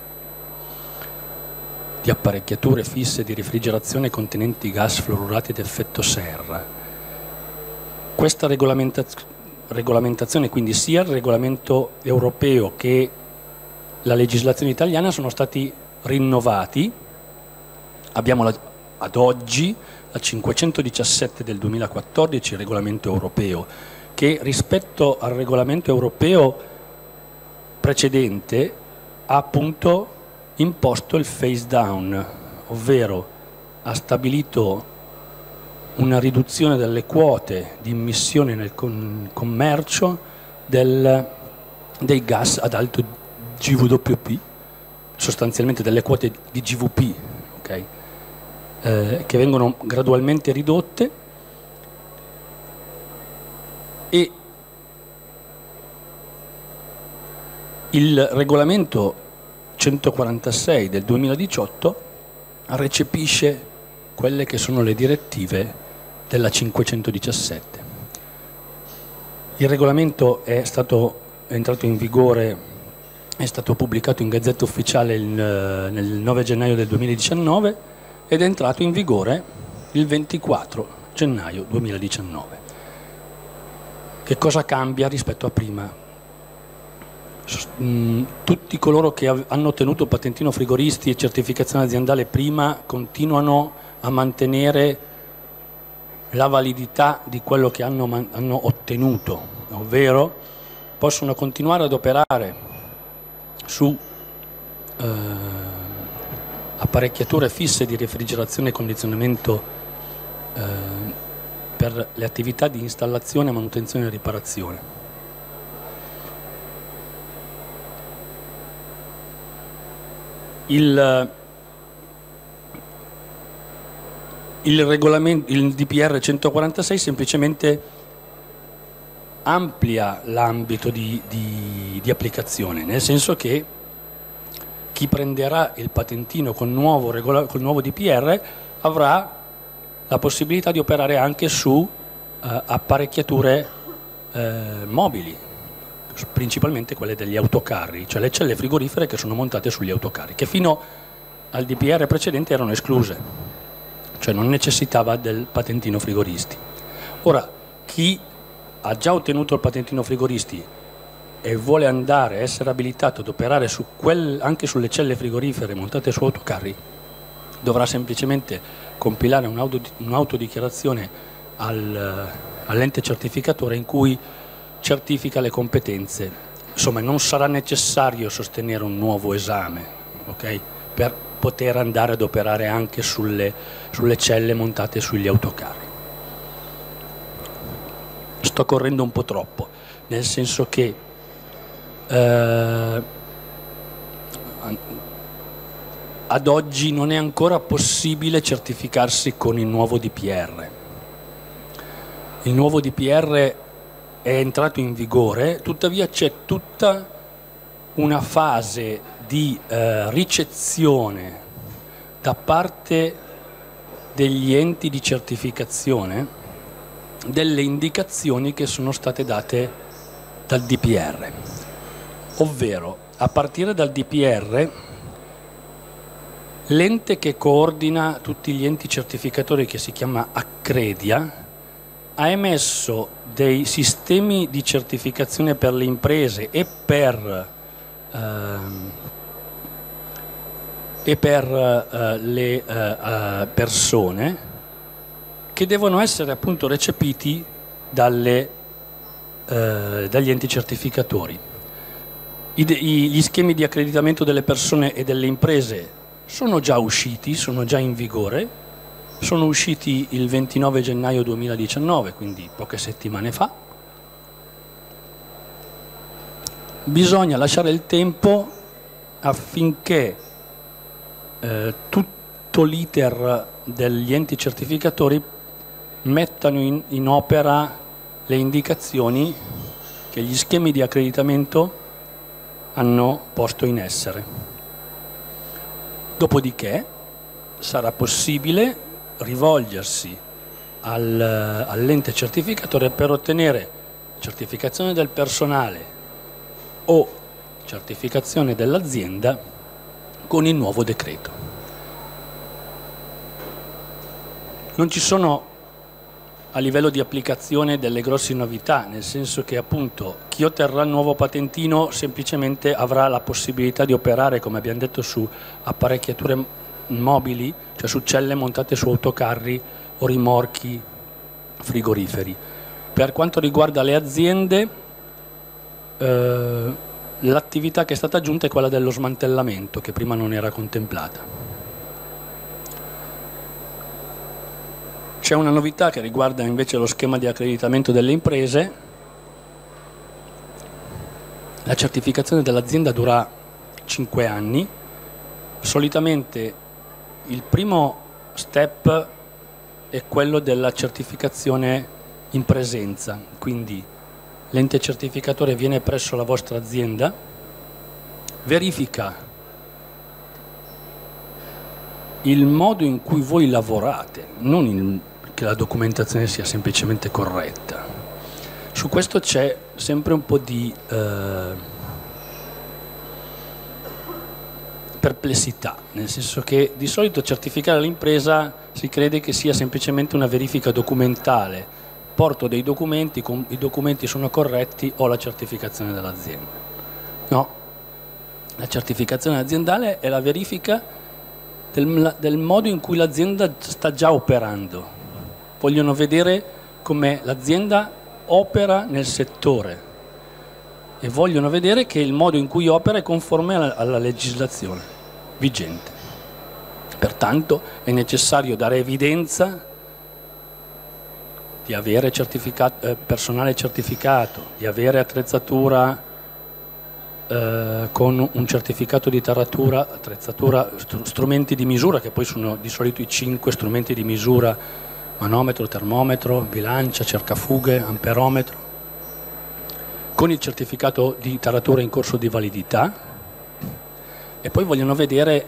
di apparecchiature fisse di rifrigerazione contenenti gas fluorurati ad effetto serra. Questa regolamentazione, quindi sia il regolamento europeo che la legislazione italiana, sono stati rinnovati. Abbiamo ad oggi la 517 del 2014, il regolamento europeo, che rispetto al regolamento europeo precedente ha appunto imposto il phase down, ovvero ha stabilito una riduzione delle quote di immissione nel commercio dei gas ad alto GWP, sostanzialmente delle quote di GWP, okay? Che vengono gradualmente ridotte, e il regolamento 146 del 2018 recepisce quelle che sono le direttive della 517. Il regolamento è entrato in vigore, è stato pubblicato in Gazzetta Ufficiale nel 9 gennaio del 2019 ed è entrato in vigore il 24 gennaio 2019. Che cosa cambia rispetto a prima? Tutti coloro che hanno ottenuto patentino frigoristi e certificazione aziendale prima continuano a mantenere la validità di quello che hanno ottenuto, ovvero possono continuare ad operare su apparecchiature fisse di refrigerazione e condizionamento per le attività di installazione, manutenzione e riparazione. Il DPR 146 semplicemente amplia l'ambito di applicazione, nel senso che chi prenderà il patentino col nuovo DPR avrà la possibilità di operare anche su apparecchiature mobili, principalmente quelle degli autocarri, cioè le celle frigorifere che sono montate sugli autocarri, che fino al DPR precedente erano escluse, cioè non necessitava del patentino frigoristi. Ora, chi ha già ottenuto il patentino frigoristi e vuole andare a essere abilitato ad operare anche sulle celle frigorifere montate su autocarri, dovrà semplicemente compilare un'autodichiarazione all'ente certificatore in cui certifica le competenze. Insomma, non sarà necessario sostenere un nuovo esame, okay? Per poter andare ad operare anche sulle celle montate sugli autocarri. Sto correndo un po' troppo, nel senso che ad oggi non è ancora possibile certificarsi con il nuovo DPR. Il nuovo DPR è entrato in vigore, tuttavia c'è tutta una fase di ricezione da parte degli enti di certificazione delle indicazioni che sono state date dal DPR, ovvero a partire dal DPR l'ente che coordina tutti gli enti certificatori, che si chiama Accredia, ha emesso dei sistemi di certificazione per le imprese e per le persone, che devono essere appunto recepiti dagli enti certificatori. Gli schemi di accreditamento delle persone e delle imprese sono già usciti, sono già in vigore. Sono usciti il 29 gennaio 2019, quindi poche settimane fa. Bisogna lasciare il tempo affinché tutto l'iter degli enti certificatori mettano in opera le indicazioni che gli schemi di accreditamento hanno posto in essere. Dopodiché sarà possibile rivolgersi all'ente certificatore per ottenere certificazione del personale o certificazione dell'azienda con il nuovo decreto. Non ci sono a livello di applicazione delle grosse novità, nel senso che appunto chi otterrà il nuovo patentino semplicemente avrà la possibilità di operare, come abbiamo detto, su apparecchiature mobili, cioè su celle montate su autocarri o rimorchi frigoriferi. Per quanto riguarda le aziende, l'attività che è stata aggiunta è quella dello smantellamento, che prima non era contemplata. C'è una novità che riguarda invece lo schema di accreditamento delle imprese. La certificazione dell'azienda dura 5 anni. Solitamente il primo step è quello della certificazione in presenza, quindi l'ente certificatore viene presso la vostra azienda, verifica il modo in cui voi lavorate, non che la documentazione sia semplicemente corretta. Su questo c'è sempre un po' di perplessità, nel senso che di solito certificare l'impresa si crede che sia semplicemente una verifica documentale. Porto dei documenti, i documenti sono corretti, ho la certificazione dell'azienda. No, la certificazione aziendale è la verifica del modo in cui l'azienda sta già operando. Vogliono vedere come l'azienda opera nel settore e vogliono vedere che il modo in cui opera è conforme alla legislazione vigente. Pertanto è necessario dare evidenza di avere personale certificato, di avere attrezzatura con un certificato di taratura, strumenti di misura, che poi sono di solito i 5 strumenti di misura: manometro, termometro, bilancia, cercafughe, amperometro, con il certificato di taratura in corso di validità. E poi vogliono vedere,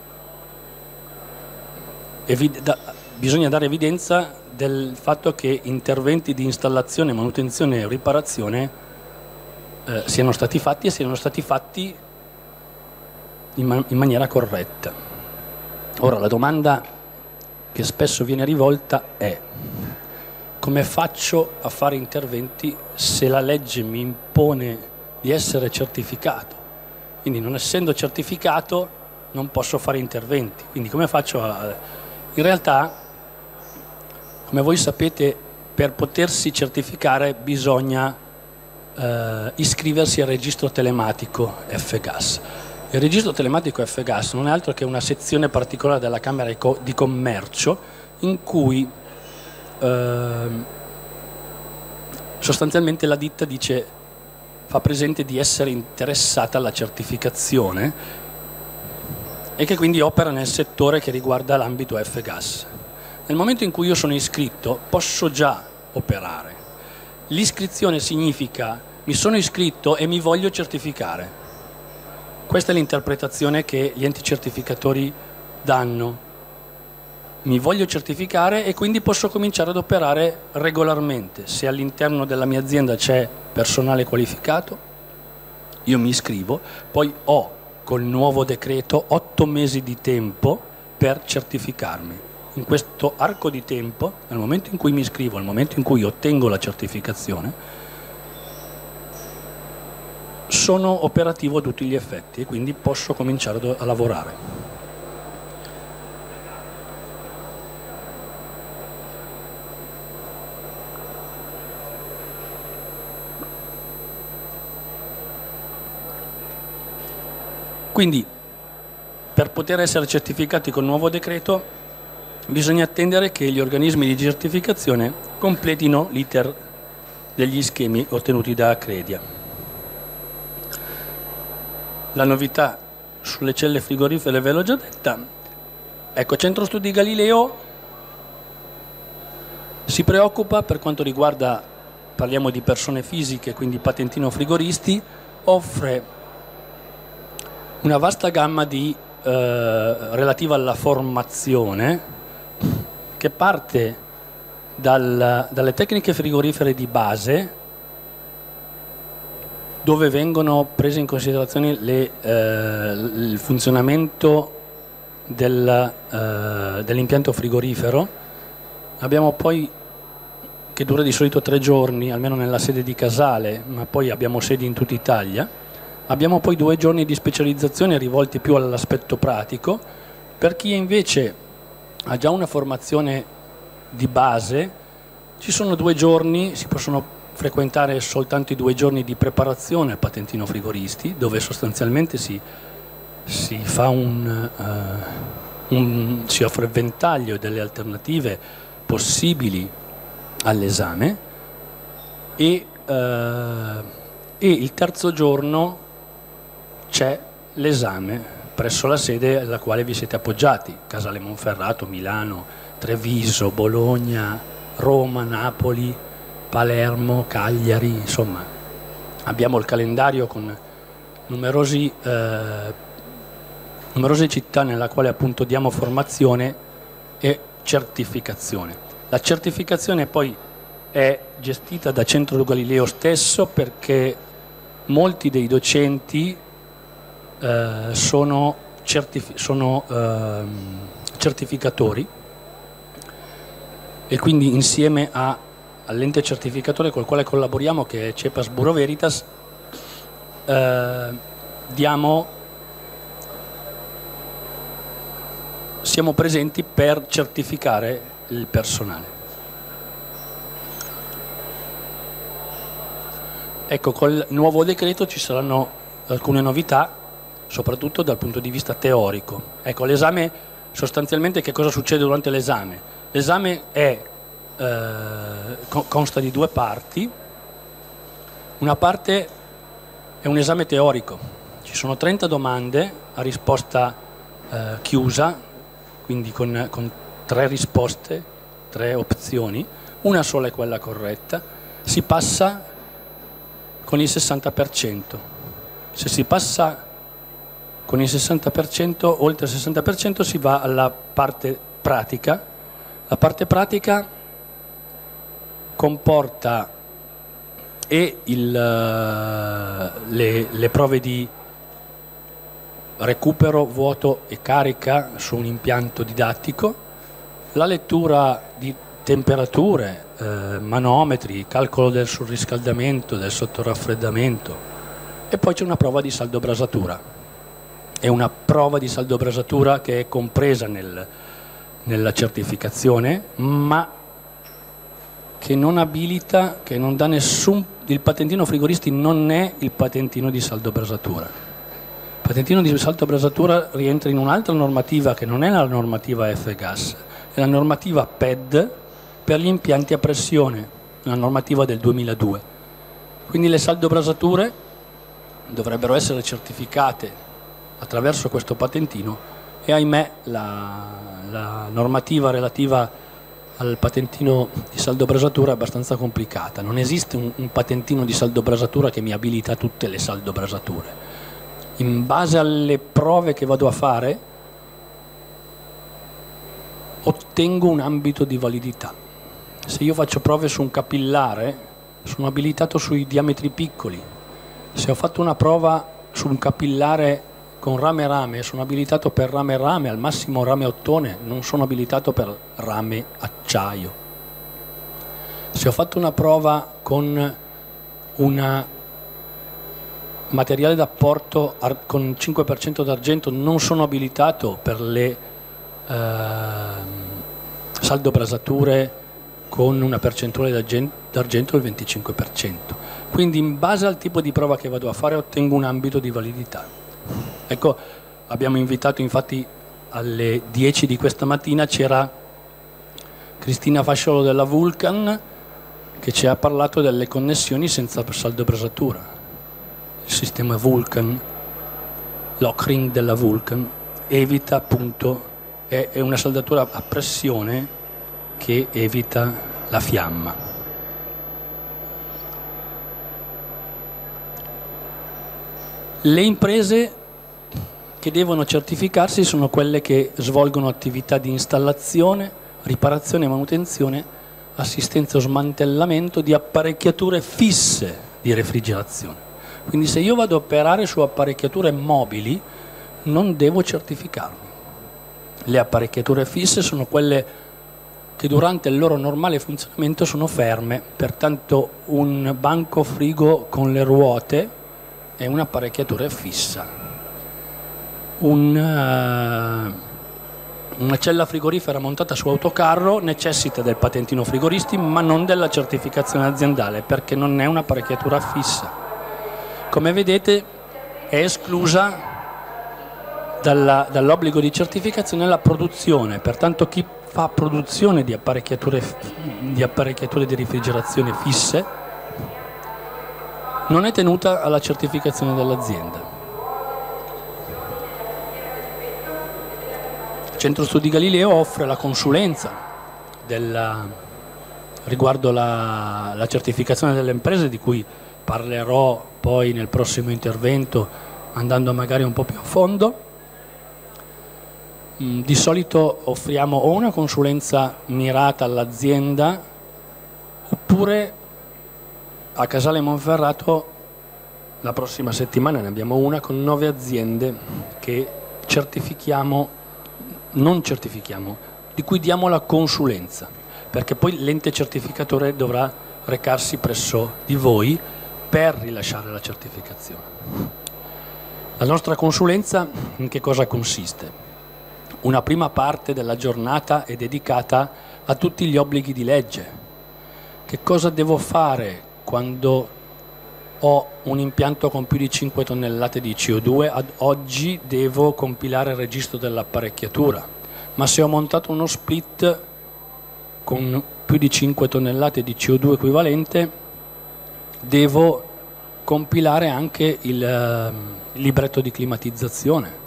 bisogna dare evidenza del fatto che interventi di installazione, manutenzione e riparazione siano stati fatti e siano stati fatti in maniera corretta. Ora, la domanda che spesso viene rivolta è: come faccio a fare interventi se la legge mi impone di essere certificato? Quindi, non essendo certificato, non posso fare interventi. Quindi come faccio a... In realtà, come voi sapete, per potersi certificare bisogna iscriversi al registro telematico FGAS. Il registro telematico FGAS non è altro che una sezione particolare della Camera di Commercio in cui sostanzialmente la ditta fa presente di essere interessata alla certificazione e che quindi opera nel settore che riguarda l'ambito FGAS. Nel momento in cui io sono iscritto posso già operare. L'iscrizione significa: mi sono iscritto e mi voglio certificare. Questa è l'interpretazione che gli enti certificatori danno. Mi voglio certificare e quindi posso cominciare ad operare regolarmente. Se all'interno della mia azienda c'è personale qualificato, io mi iscrivo, poi ho col nuovo decreto 8 mesi di tempo per certificarmi. In questo arco di tempo, nel momento in cui mi iscrivo, nel momento in cui ottengo la certificazione, sono operativo a tutti gli effetti e quindi posso cominciare a lavorare. Quindi, per poter essere certificati col nuovo decreto, bisogna attendere che gli organismi di certificazione completino l'iter degli schemi ottenuti da Accredia. La novità sulle celle frigorifere ve l'ho già detta. Ecco, Centro Studi Galileo si preoccupa, per quanto riguarda, parliamo di persone fisiche, quindi patentino frigoristi, offre una vasta gamma relativa alla formazione, che parte dalle tecniche frigorifere di base dove vengono prese in considerazione il funzionamento dell'impianto frigorifero. Abbiamo poi, che dura di solito 3 giorni, almeno nella sede di Casale, ma poi abbiamo sedi in tutta Italia. Abbiamo poi 2 giorni di specializzazione rivolti più all'aspetto pratico. Per chi invece ha già una formazione di base, ci sono 2 giorni, si possono frequentare soltanto i 2 giorni di preparazione al patentino frigoristi, dove sostanzialmente si fa si offre il ventaglio delle alternative possibili all'esame, e il terzo giorno c'è l'esame presso la sede alla quale vi siete appoggiati: Casale Monferrato, Milano, Treviso, Bologna, Roma, Napoli, Palermo, Cagliari. Insomma, abbiamo il calendario con numerose città nella quale appunto diamo formazione e certificazione. La certificazione poi è gestita da Centro Galileo stesso, perché molti dei docenti sono certificatori, e quindi insieme all'ente certificatore col quale collaboriamo, che è CEPAS Bureau Veritas, siamo presenti per certificare il personale. Ecco, col nuovo decreto ci saranno alcune novità, soprattutto dal punto di vista teorico. Ecco, l'esame, sostanzialmente che cosa succede durante l'esame? L'esame consta di 2 parti. Una parte è un esame teorico, ci sono 30 domande a risposta chiusa, quindi con 3 risposte, 3 opzioni, una sola è quella corretta. Si passa con il 60%. Se si passa con il 60%, oltre il 60%, si va alla parte pratica. La parte pratica comporta le prove di recupero, vuoto e carica su un impianto didattico, la lettura di temperature, manometri, calcolo del surriscaldamento, del sottoraffreddamento, e poi c'è una prova di saldobrasatura. È una prova di saldobrasatura che è compresa nella certificazione, ma che non abilita, che non dà il patentino frigoristi non è il patentino di saldobrasatura. Il patentino di saldobrasatura rientra in un'altra normativa che non è la normativa F-Gas, è la normativa PED per gli impianti a pressione, la normativa del 2002. Quindi le saldobrasature dovrebbero essere certificate attraverso questo patentino, e ahimè la normativa relativa al patentino di saldobrasatura è abbastanza complicata. Non esiste un patentino di saldobrasatura che mi abilita a tutte le saldobrasature. In base alle prove che vado a fare ottengo un ambito di validità. Se io faccio prove su un capillare, sono abilitato sui diametri piccoli. Se ho fatto una prova su un capillare con rame-rame, sono abilitato per rame-rame, al massimo rame ottone, non sono abilitato per rame acciaio. Se ho fatto una prova con un materiale d'apporto con 5% d'argento, non sono abilitato per le saldobrasature con una percentuale d'argento del 25%. Quindi in base al tipo di prova che vado a fare ottengo un ambito di validità. Ecco, abbiamo invitato, infatti alle 10 di questa mattina c'era Cristina Fasciolo della Vulcan che ci ha parlato delle connessioni senza saldobrasatura. Il sistema Vulcan, l'Ockring della Vulcan, evita appunto, è una saldatura a pressione che evita la fiamma. Le imprese che devono certificarsi sono quelle che svolgono attività di installazione, riparazione e manutenzione, assistenza o smantellamento di apparecchiature fisse di refrigerazione. Quindi se io vado a operare su apparecchiature mobili non devo certificarmi. Le apparecchiature fisse sono quelle che durante il loro normale funzionamento sono ferme, pertanto un banco frigo con le ruote è un'apparecchiatura fissa. Una cella frigorifera montata su autocarro necessita del patentino frigoristi ma non della certificazione aziendale, perché non è un'apparecchiatura fissa. Come vedete è esclusa dall'obbligo di certificazione la produzione, pertanto chi fa produzione di apparecchiature di refrigerazione fisse non è tenuta alla certificazione dell'azienda. Il Centro Studi Galileo offre la consulenza riguardo la certificazione delle imprese, di cui parlerò poi nel prossimo intervento andando magari un po' più a fondo. Di solito offriamo o una consulenza mirata all'azienda oppure a Casale Monferrato la prossima settimana ne abbiamo una con 9 aziende che non certifichiamo, di cui diamo la consulenza, perché poi l'ente certificatore dovrà recarsi presso di voi per rilasciare la certificazione. La nostra consulenza in che cosa consiste? Una prima parte della giornata è dedicata a tutti gli obblighi di legge. Che cosa devo fare quando ho un impianto con più di 5 tonnellate di CO2? Ad oggi devo compilare il registro dell'apparecchiatura, ma se ho montato uno split con più di 5 tonnellate di CO2 equivalente devo compilare anche il libretto di climatizzazione.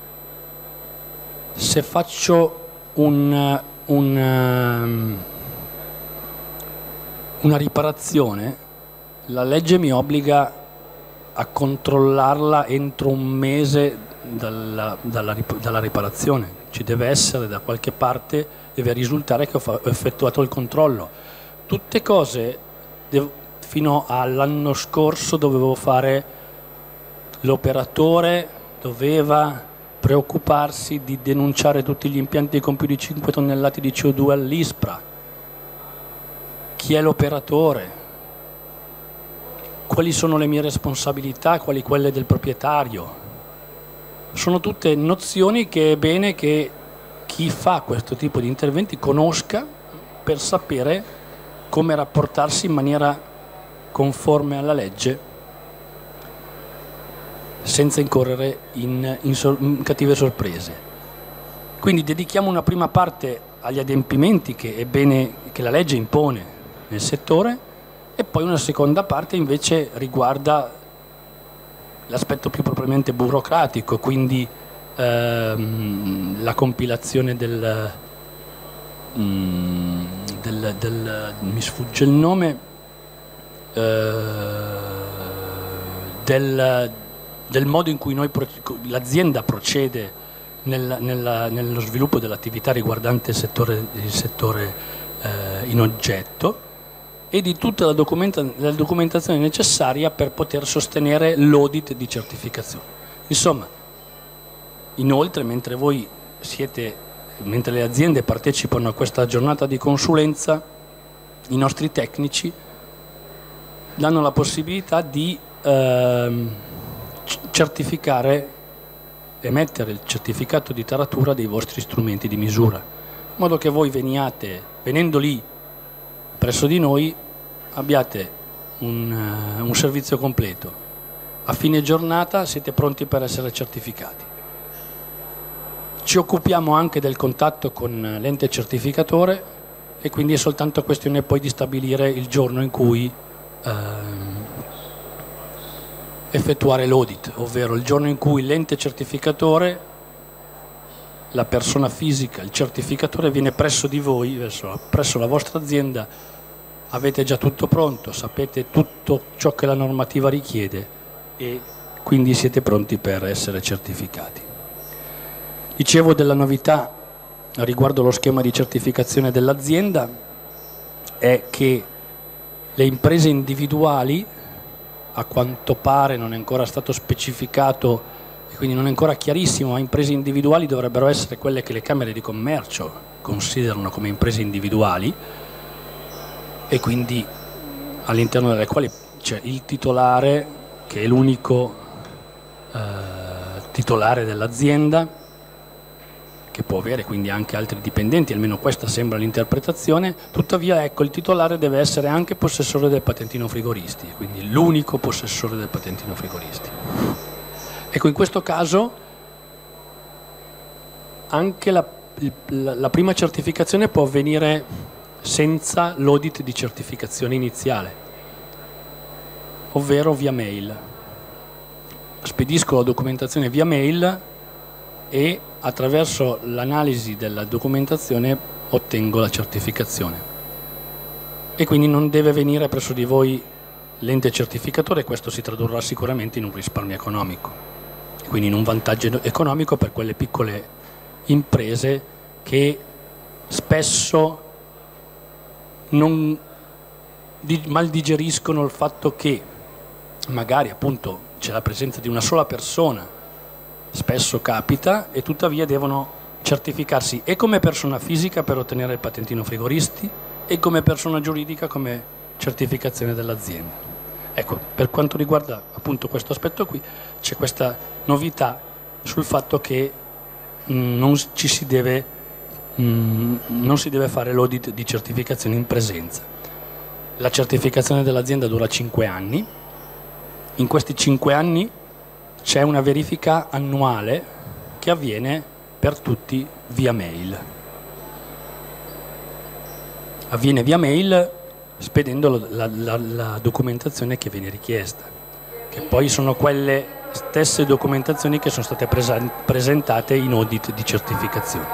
Se faccio una riparazione, la legge mi obbliga a controllarla entro un mese dalla riparazione. Ci deve essere da qualche parte, deve risultare che ho effettuato il controllo. Tutte cose fino all'anno scorso dovevo fare, l'operatore doveva preoccuparsi di denunciare tutti gli impianti con più di 5 tonnellate di CO2 all'ISPRA. Chi è l'operatore? Quali sono le mie responsabilità, quali quelle del proprietario? Sono tutte nozioni che è bene che chi fa questo tipo di interventi conosca per sapere come rapportarsi in maniera conforme alla legge, senza incorrere in cattive sorprese. Quindi dedichiamo una prima parte agli adempimenti che è bene che la legge impone nel settore e poi una seconda parte invece riguarda l'aspetto più propriamente burocratico, quindi la compilazione mi sfugge il nome, del modo in cui l'azienda procede nello sviluppo dell'attività riguardante il settore in oggetto e di tutta la documentazione necessaria per poter sostenere l'audit di certificazione. Insomma, inoltre, mentre le aziende partecipano a questa giornata di consulenza, i nostri tecnici danno la possibilità di certificare, emettere il certificato di taratura dei vostri strumenti di misura, in modo che voi venendo lì presso di noi abbiate un servizio completo. A fine giornata siete pronti per essere certificati. Ci occupiamo anche del contatto con l'ente certificatore e quindi è soltanto questione poi di stabilire il giorno in cui effettuare l'audit, ovvero il giorno in cui l'ente certificatore, la persona fisica, il certificatore viene presso di voi, presso la vostra azienda, avete già tutto pronto, sapete tutto ciò che la normativa richiede e quindi siete pronti per essere certificati. Dicevo della novità riguardo lo schema di certificazione dell'azienda è che le imprese individuali a quanto pare non è ancora stato specificato e quindi non è ancora chiarissimo, ma imprese individuali dovrebbero essere quelle che le camere di commercio considerano come imprese individuali e quindi all'interno delle quali c'è il titolare che è l'unico titolare dell'azienda, che può avere quindi anche altri dipendenti, almeno questa sembra l'interpretazione. Tuttavia, ecco, il titolare deve essere anche possessore del patentino frigoristi, quindi l'unico possessore del patentino frigoristi. Ecco, in questo caso anche la prima certificazione può avvenire senza l'audit di certificazione iniziale, ovvero via mail. Spedisco la documentazione via mail e attraverso l'analisi della documentazione ottengo la certificazione. E quindi non deve venire presso di voi l'ente certificatore, questo si tradurrà sicuramente in un risparmio economico, quindi in un vantaggio economico per quelle piccole imprese che spesso non mal digeriscono il fatto che magari appunto c'è la presenza di una sola persona, spesso capita, e tuttavia devono certificarsi e come persona fisica per ottenere il patentino frigoristi e come persona giuridica come certificazione dell'azienda. Ecco, per quanto riguarda appunto questo aspetto qui, c'è questa novità sul fatto che non si deve fare l'audit di certificazione in presenza. La certificazione dell'azienda dura 5 anni, in questi 5 anni c'è una verifica annuale che avviene per tutti via mail. Avviene via mail spedendo la documentazione che viene richiesta, che poi sono quelle stesse documentazioni che sono state presentate in audit di certificazione.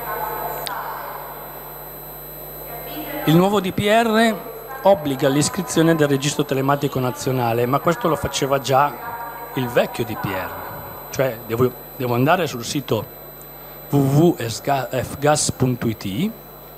Il nuovo DPR obbliga l'iscrizione del registro telematico nazionale, ma questo lo faceva già il vecchio DPR, cioè devo andare sul sito www.fgas.it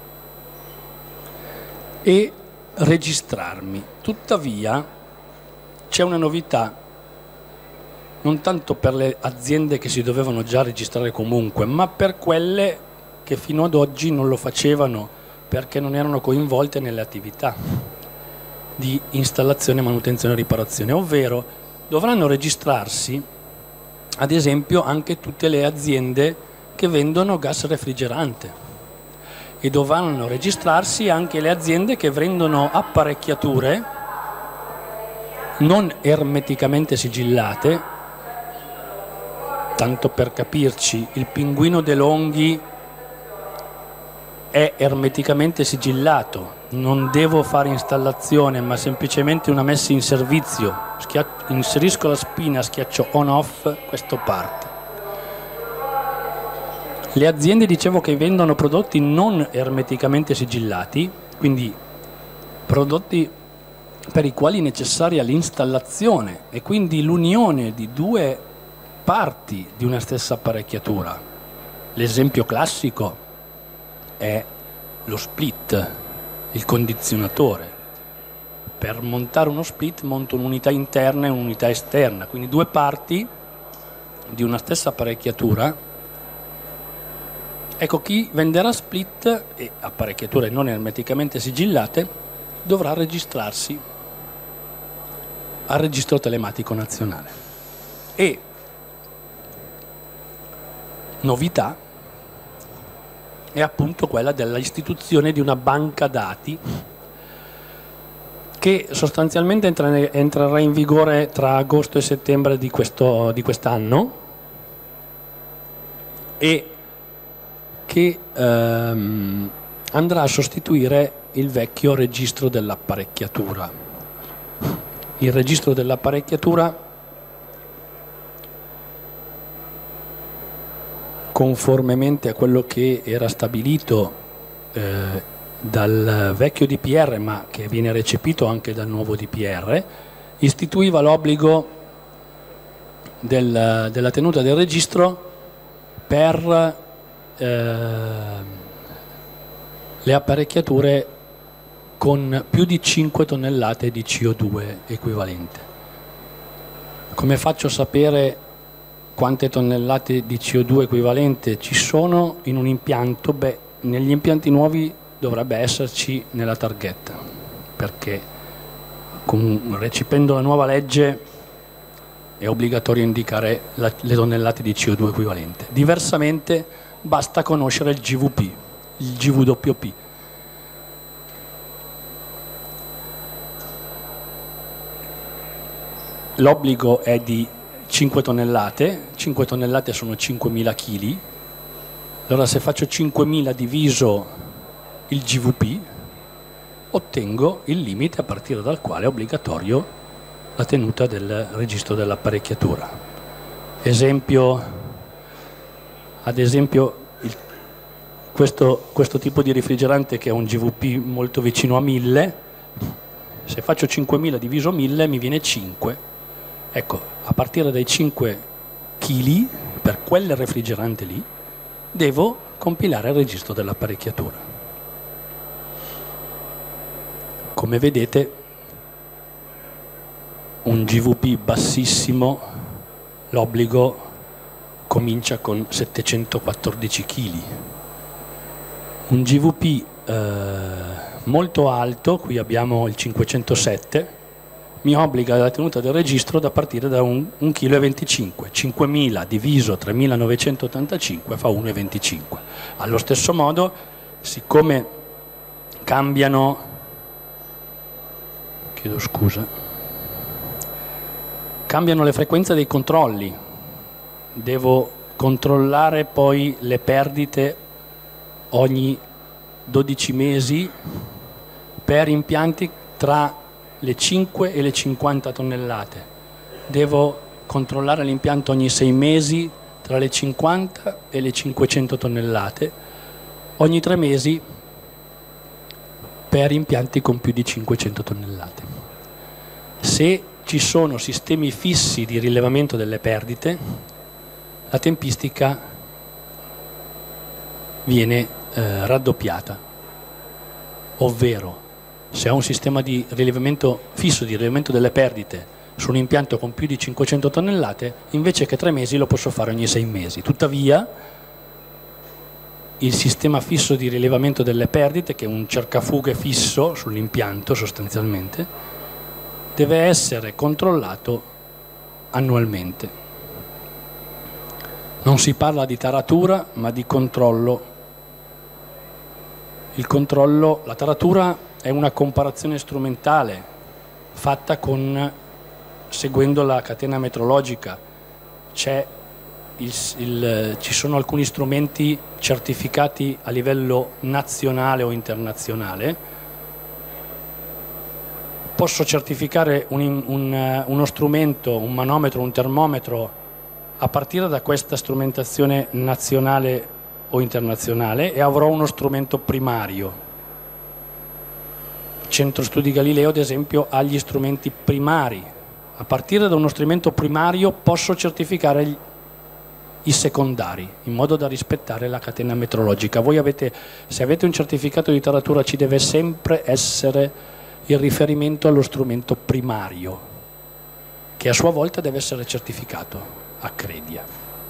e registrarmi. Tuttavia c'è una novità, non tanto per le aziende che si dovevano già registrare comunque, ma per quelle che fino ad oggi non lo facevano perché non erano coinvolte nelle attività di installazione, manutenzione e riparazione, ovvero dovranno registrarsi ad esempio anche tutte le aziende che vendono gas refrigerante e dovranno registrarsi anche le aziende che vendono apparecchiature non ermeticamente sigillate. Tanto per capirci, il Pinguino De Longhi è ermeticamente sigillato, non devo fare installazione ma semplicemente una messa in servizio, inserisco la spina, schiaccio on off, questo parte. Le aziende, dicevo, che vendono prodotti non ermeticamente sigillati, quindi prodotti per i quali è necessaria l'installazione e quindi l'unione di due parti di una stessa apparecchiatura. L'esempio classico è lo split, il condizionatore. Per montare uno split monto un'unità interna e un'unità esterna, quindi due parti di una stessa apparecchiatura. Ecco, chi venderà split e apparecchiature non ermeticamente sigillate dovrà registrarsi al registro telematico nazionale. E novità è appunto quella dell'istituzione di una banca dati che sostanzialmente entrerà in vigore tra agosto e settembre di quest'anno e che andrà a sostituire il vecchio registro dell'apparecchiatura. Il registro dell'apparecchiatura, conformemente a quello che era stabilito dal vecchio DPR, ma che viene recepito anche dal nuovo DPR, istituiva l'obbligo della tenuta del registro per le apparecchiature con più di 5 tonnellate di CO2 equivalente. Come faccio a sapere quante tonnellate di CO2 equivalente ci sono in un impianto? Beh, negli impianti nuovi dovrebbe esserci nella targhetta, perché recependo la nuova legge è obbligatorio indicare le tonnellate di CO2 equivalente. Diversamente basta conoscere il GWP, il GWP. L'obbligo è di 5 tonnellate sono 5.000 kg, allora se faccio 5.000 diviso il GWP ottengo il limite a partire dal quale è obbligatorio la tenuta del registro dell'apparecchiatura. Ad esempio questo tipo di refrigerante, che ha un GWP molto vicino a 1000, se faccio 5.000 diviso 1000 mi viene 5. Ecco, a partire dai 5 kg per quel refrigerante lì devo compilare il registro dell'apparecchiatura. Come vedete, un GWP bassissimo, l'obbligo comincia con 714 kg. Un GWP molto alto, qui abbiamo il 507, mi obbliga alla tenuta del registro da partire da 1,25 kg. 5.000 diviso 3.985 fa 1,25. Allo stesso modo, siccome cambiano le frequenze dei controlli, devo controllare poi le perdite ogni 12 mesi per impianti tra le 5 e le 50 tonnellate. Devo controllare l'impianto ogni 6 mesi tra le 50 e le 500 tonnellate, ogni 3 mesi per impianti con più di 500 tonnellate. Se ci sono sistemi fissi di rilevamento delle perdite, la tempistica viene raddoppiata, ovvero se ho un sistema di rilevamento fisso di rilevamento delle perdite su un impianto con più di 500 tonnellate, invece che 3 mesi lo posso fare ogni 6 mesi. Tuttavia il sistema fisso di rilevamento delle perdite, che è un cercafughe fisso sull'impianto sostanzialmente, deve essere controllato annualmente. Non si parla di taratura ma di controllo. La taratura è una comparazione strumentale fatta seguendo la catena metrologica. Ci sono alcuni strumenti certificati a livello nazionale o internazionale. Posso certificare uno strumento, un manometro, un termometro a partire da questa strumentazione nazionale o internazionale e avrò uno strumento primario. Centro Studi Galileo, ad esempio, ha gli strumenti primari. A partire da uno strumento primario posso certificare i secondari, in modo da rispettare la catena metrologica. Se avete un certificato di taratura, ci deve sempre essere il riferimento allo strumento primario, che a sua volta deve essere certificato a Credia.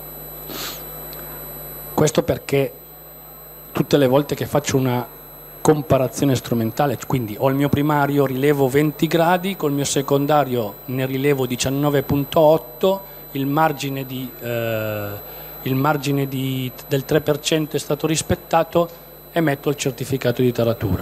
Questo perché tutte le volte che faccio una comparazione strumentale, quindi ho il mio primario, rilevo 20 gradi, col mio secondario ne rilevo 19,8, il margine del 3% è stato rispettato, emetto il certificato di taratura.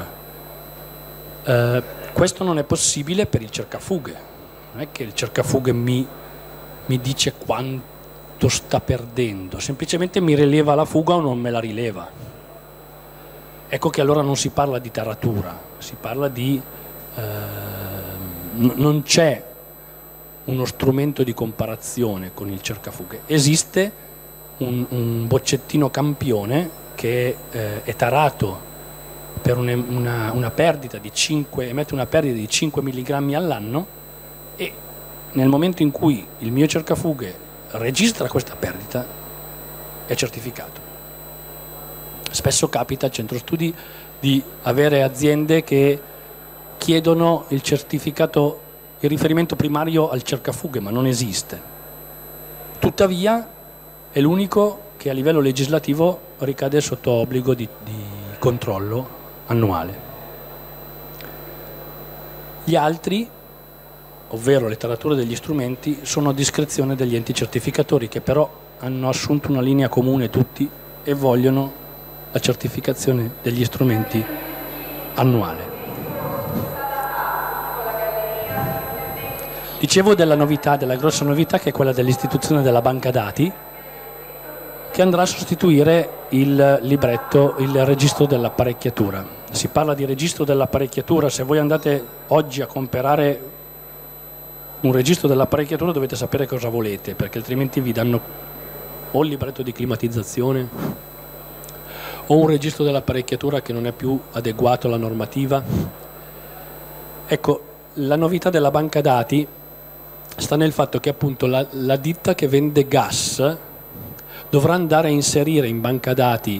Questo non è possibile per il cercafughe, non è che il cercafughe mi dice quanto sta perdendo, semplicemente mi rileva la fuga o non me la rileva. Ecco che allora non si parla di taratura, si parla di... non c'è uno strumento di comparazione con il cercafughe. Esiste un boccettino campione che è tarato per una perdita di 5, emette una perdita di 5 mg all'anno, e nel momento in cui il mio cercafughe registra questa perdita è certificato. Spesso capita al centro studi di avere aziende che chiedono il certificato il riferimento primario al cercafughe, ma non esiste. Tuttavia è l'unico che a livello legislativo ricade sotto obbligo di controllo annuale. Gli altri, ovvero le tarature degli strumenti, sono a discrezione degli enti certificatori, che però hanno assunto una linea comune tutti e vogliono la certificazione degli strumenti annuale. Dicevo della novità, della grossa novità, che è quella dell'istituzione della banca dati, che andrà a sostituire il libretto, il registro dell'apparecchiatura. Si parla di registro dell'apparecchiatura. Se voi andate oggi a comprare un registro dell'apparecchiatura dovete sapere cosa volete, perché altrimenti vi danno o il libretto di climatizzazione o un registro dell'apparecchiatura che non è più adeguato alla normativa. Ecco, la novità della banca dati sta nel fatto che appunto la ditta che vende gas dovrà andare a inserire in banca dati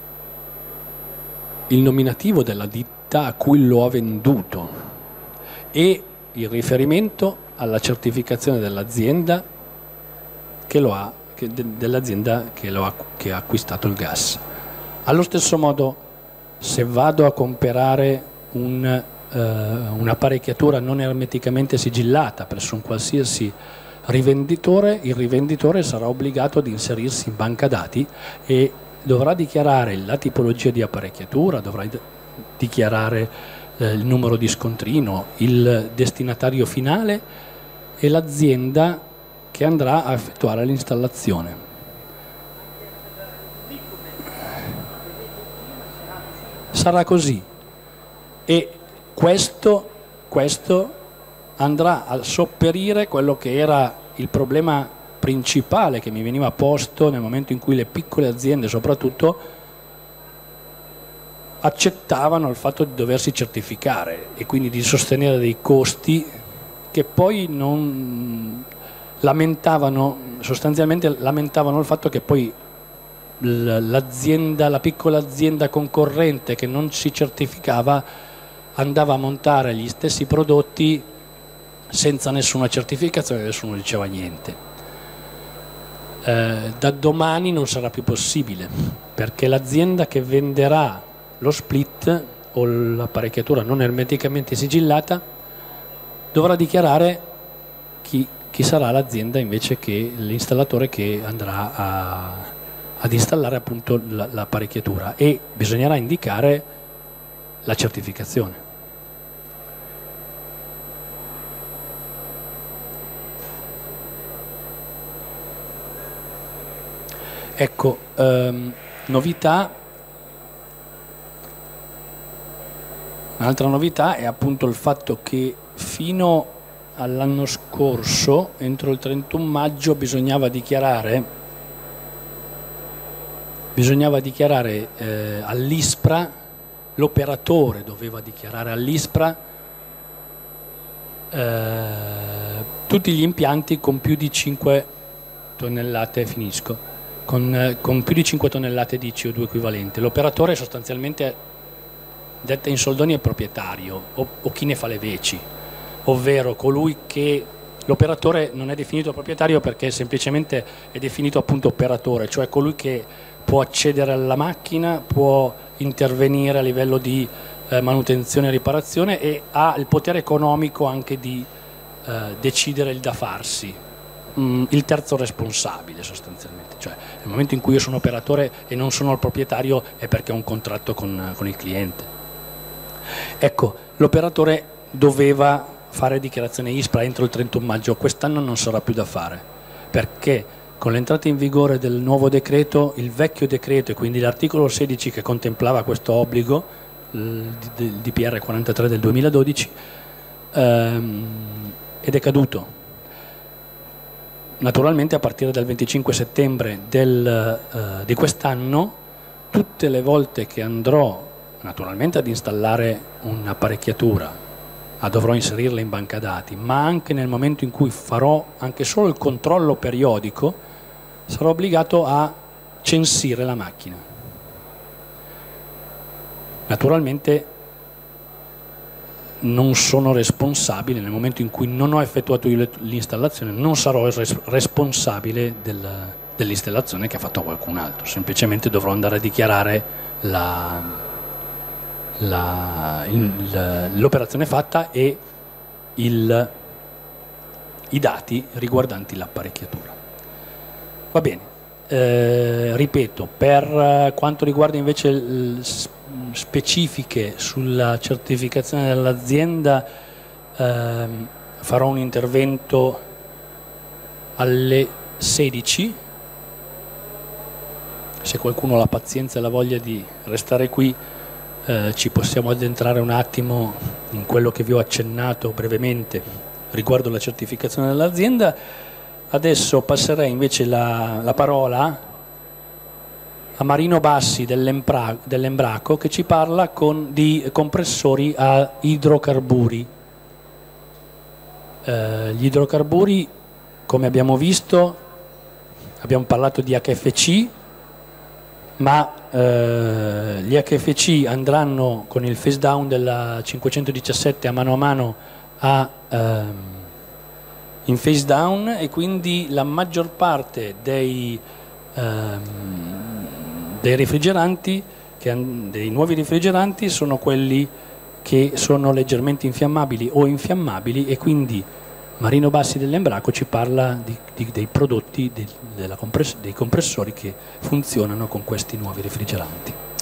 il nominativo della ditta a cui lo ha venduto e il riferimento alla certificazione dell'azienda che ha acquistato il gas. Allo stesso modo, se vado a comprare un'apparecchiatura non ermeticamente sigillata presso un qualsiasi rivenditore, il rivenditore sarà obbligato ad inserirsi in banca dati e dovrà dichiarare la tipologia di apparecchiatura, dovrà dichiarare il numero di scontrino, il destinatario finale e l'azienda che andrà a effettuare l'installazione. Sarà così e questo andrà a sopperire quello che era il problema principale che mi veniva posto nel momento in cui le piccole aziende soprattutto accettavano il fatto di doversi certificare e quindi di sostenere dei costi che poi non sostanzialmente lamentavano il fatto che poi l'azienda, la piccola azienda concorrente che non si certificava andava a montare gli stessi prodotti senza nessuna certificazione, nessuno diceva niente. Da domani non sarà più possibile, perché l'azienda che venderà lo split o l'apparecchiatura non ermeticamente sigillata dovrà dichiarare chi sarà l'azienda invece che l'installatore che andrà ad installare appunto l'apparecchiatura, e bisognerà indicare la certificazione. Ecco, novità. Un'altra novità è appunto il fatto che fino all'anno scorso, entro il 31 maggio, bisognava dichiarare all'ISPRA, l'operatore doveva dichiarare all'ISPRA tutti gli impianti con più di 5 tonnellate, con più di 5 tonnellate di CO2 equivalente. L'operatore sostanzialmente, detta in soldoni, è proprietario o chi ne fa le veci, ovvero colui che l'operatore non è definito proprietario perché semplicemente è definito appunto operatore, cioè colui che può accedere alla macchina, può intervenire a livello di manutenzione e riparazione e ha il potere economico anche di decidere il da farsi, il terzo responsabile sostanzialmente, cioè nel momento in cui io sono operatore e non sono il proprietario è perché ho un contratto con il cliente. Ecco, l'operatore doveva fare dichiarazione ISPRA entro il 31 maggio, quest'anno non sarà più da fare, perché con l'entrata in vigore del nuovo decreto, il vecchio decreto e quindi l'articolo 16 che contemplava questo obbligo, il DPR 43 del 2012, ed è caduto. Naturalmente a partire dal 25 settembre di quest'anno, tutte le volte che andrò naturalmente ad installare un'apparecchiatura, dovrò inserirla in banca dati, ma anche nel momento in cui farò anche solo il controllo periodico, sarò obbligato a censire la macchina. Naturalmente non sono responsabile, nel momento in cui non ho effettuato io l'installazione, non sarò responsabile dell'installazione che ha fatto qualcun altro, semplicemente dovrò andare a dichiarare l'operazione fatta e i dati riguardanti l'apparecchiatura. Va bene. Ripeto, per quanto riguarda invece specifiche sulla certificazione dell'azienda, farò un intervento alle 16. Se qualcuno ha la pazienza e la voglia di restare qui, ci possiamo addentrare un attimo in quello che vi ho accennato brevemente riguardo la certificazione dell'azienda. Adesso passerei invece la parola a Marino Bassi dell'Embraco, che ci parla di compressori a idrocarburi. Gli idrocarburi, come abbiamo visto, abbiamo parlato di HFC, ma gli HFC andranno con il phase down della 517 a mano in phase down, e quindi la maggior parte dei refrigeranti, dei nuovi refrigeranti, sono quelli che sono leggermente infiammabili o infiammabili, e quindi Marino Bassi dell'Embraco ci parla dei prodotti, dei compressori che funzionano con questi nuovi refrigeranti.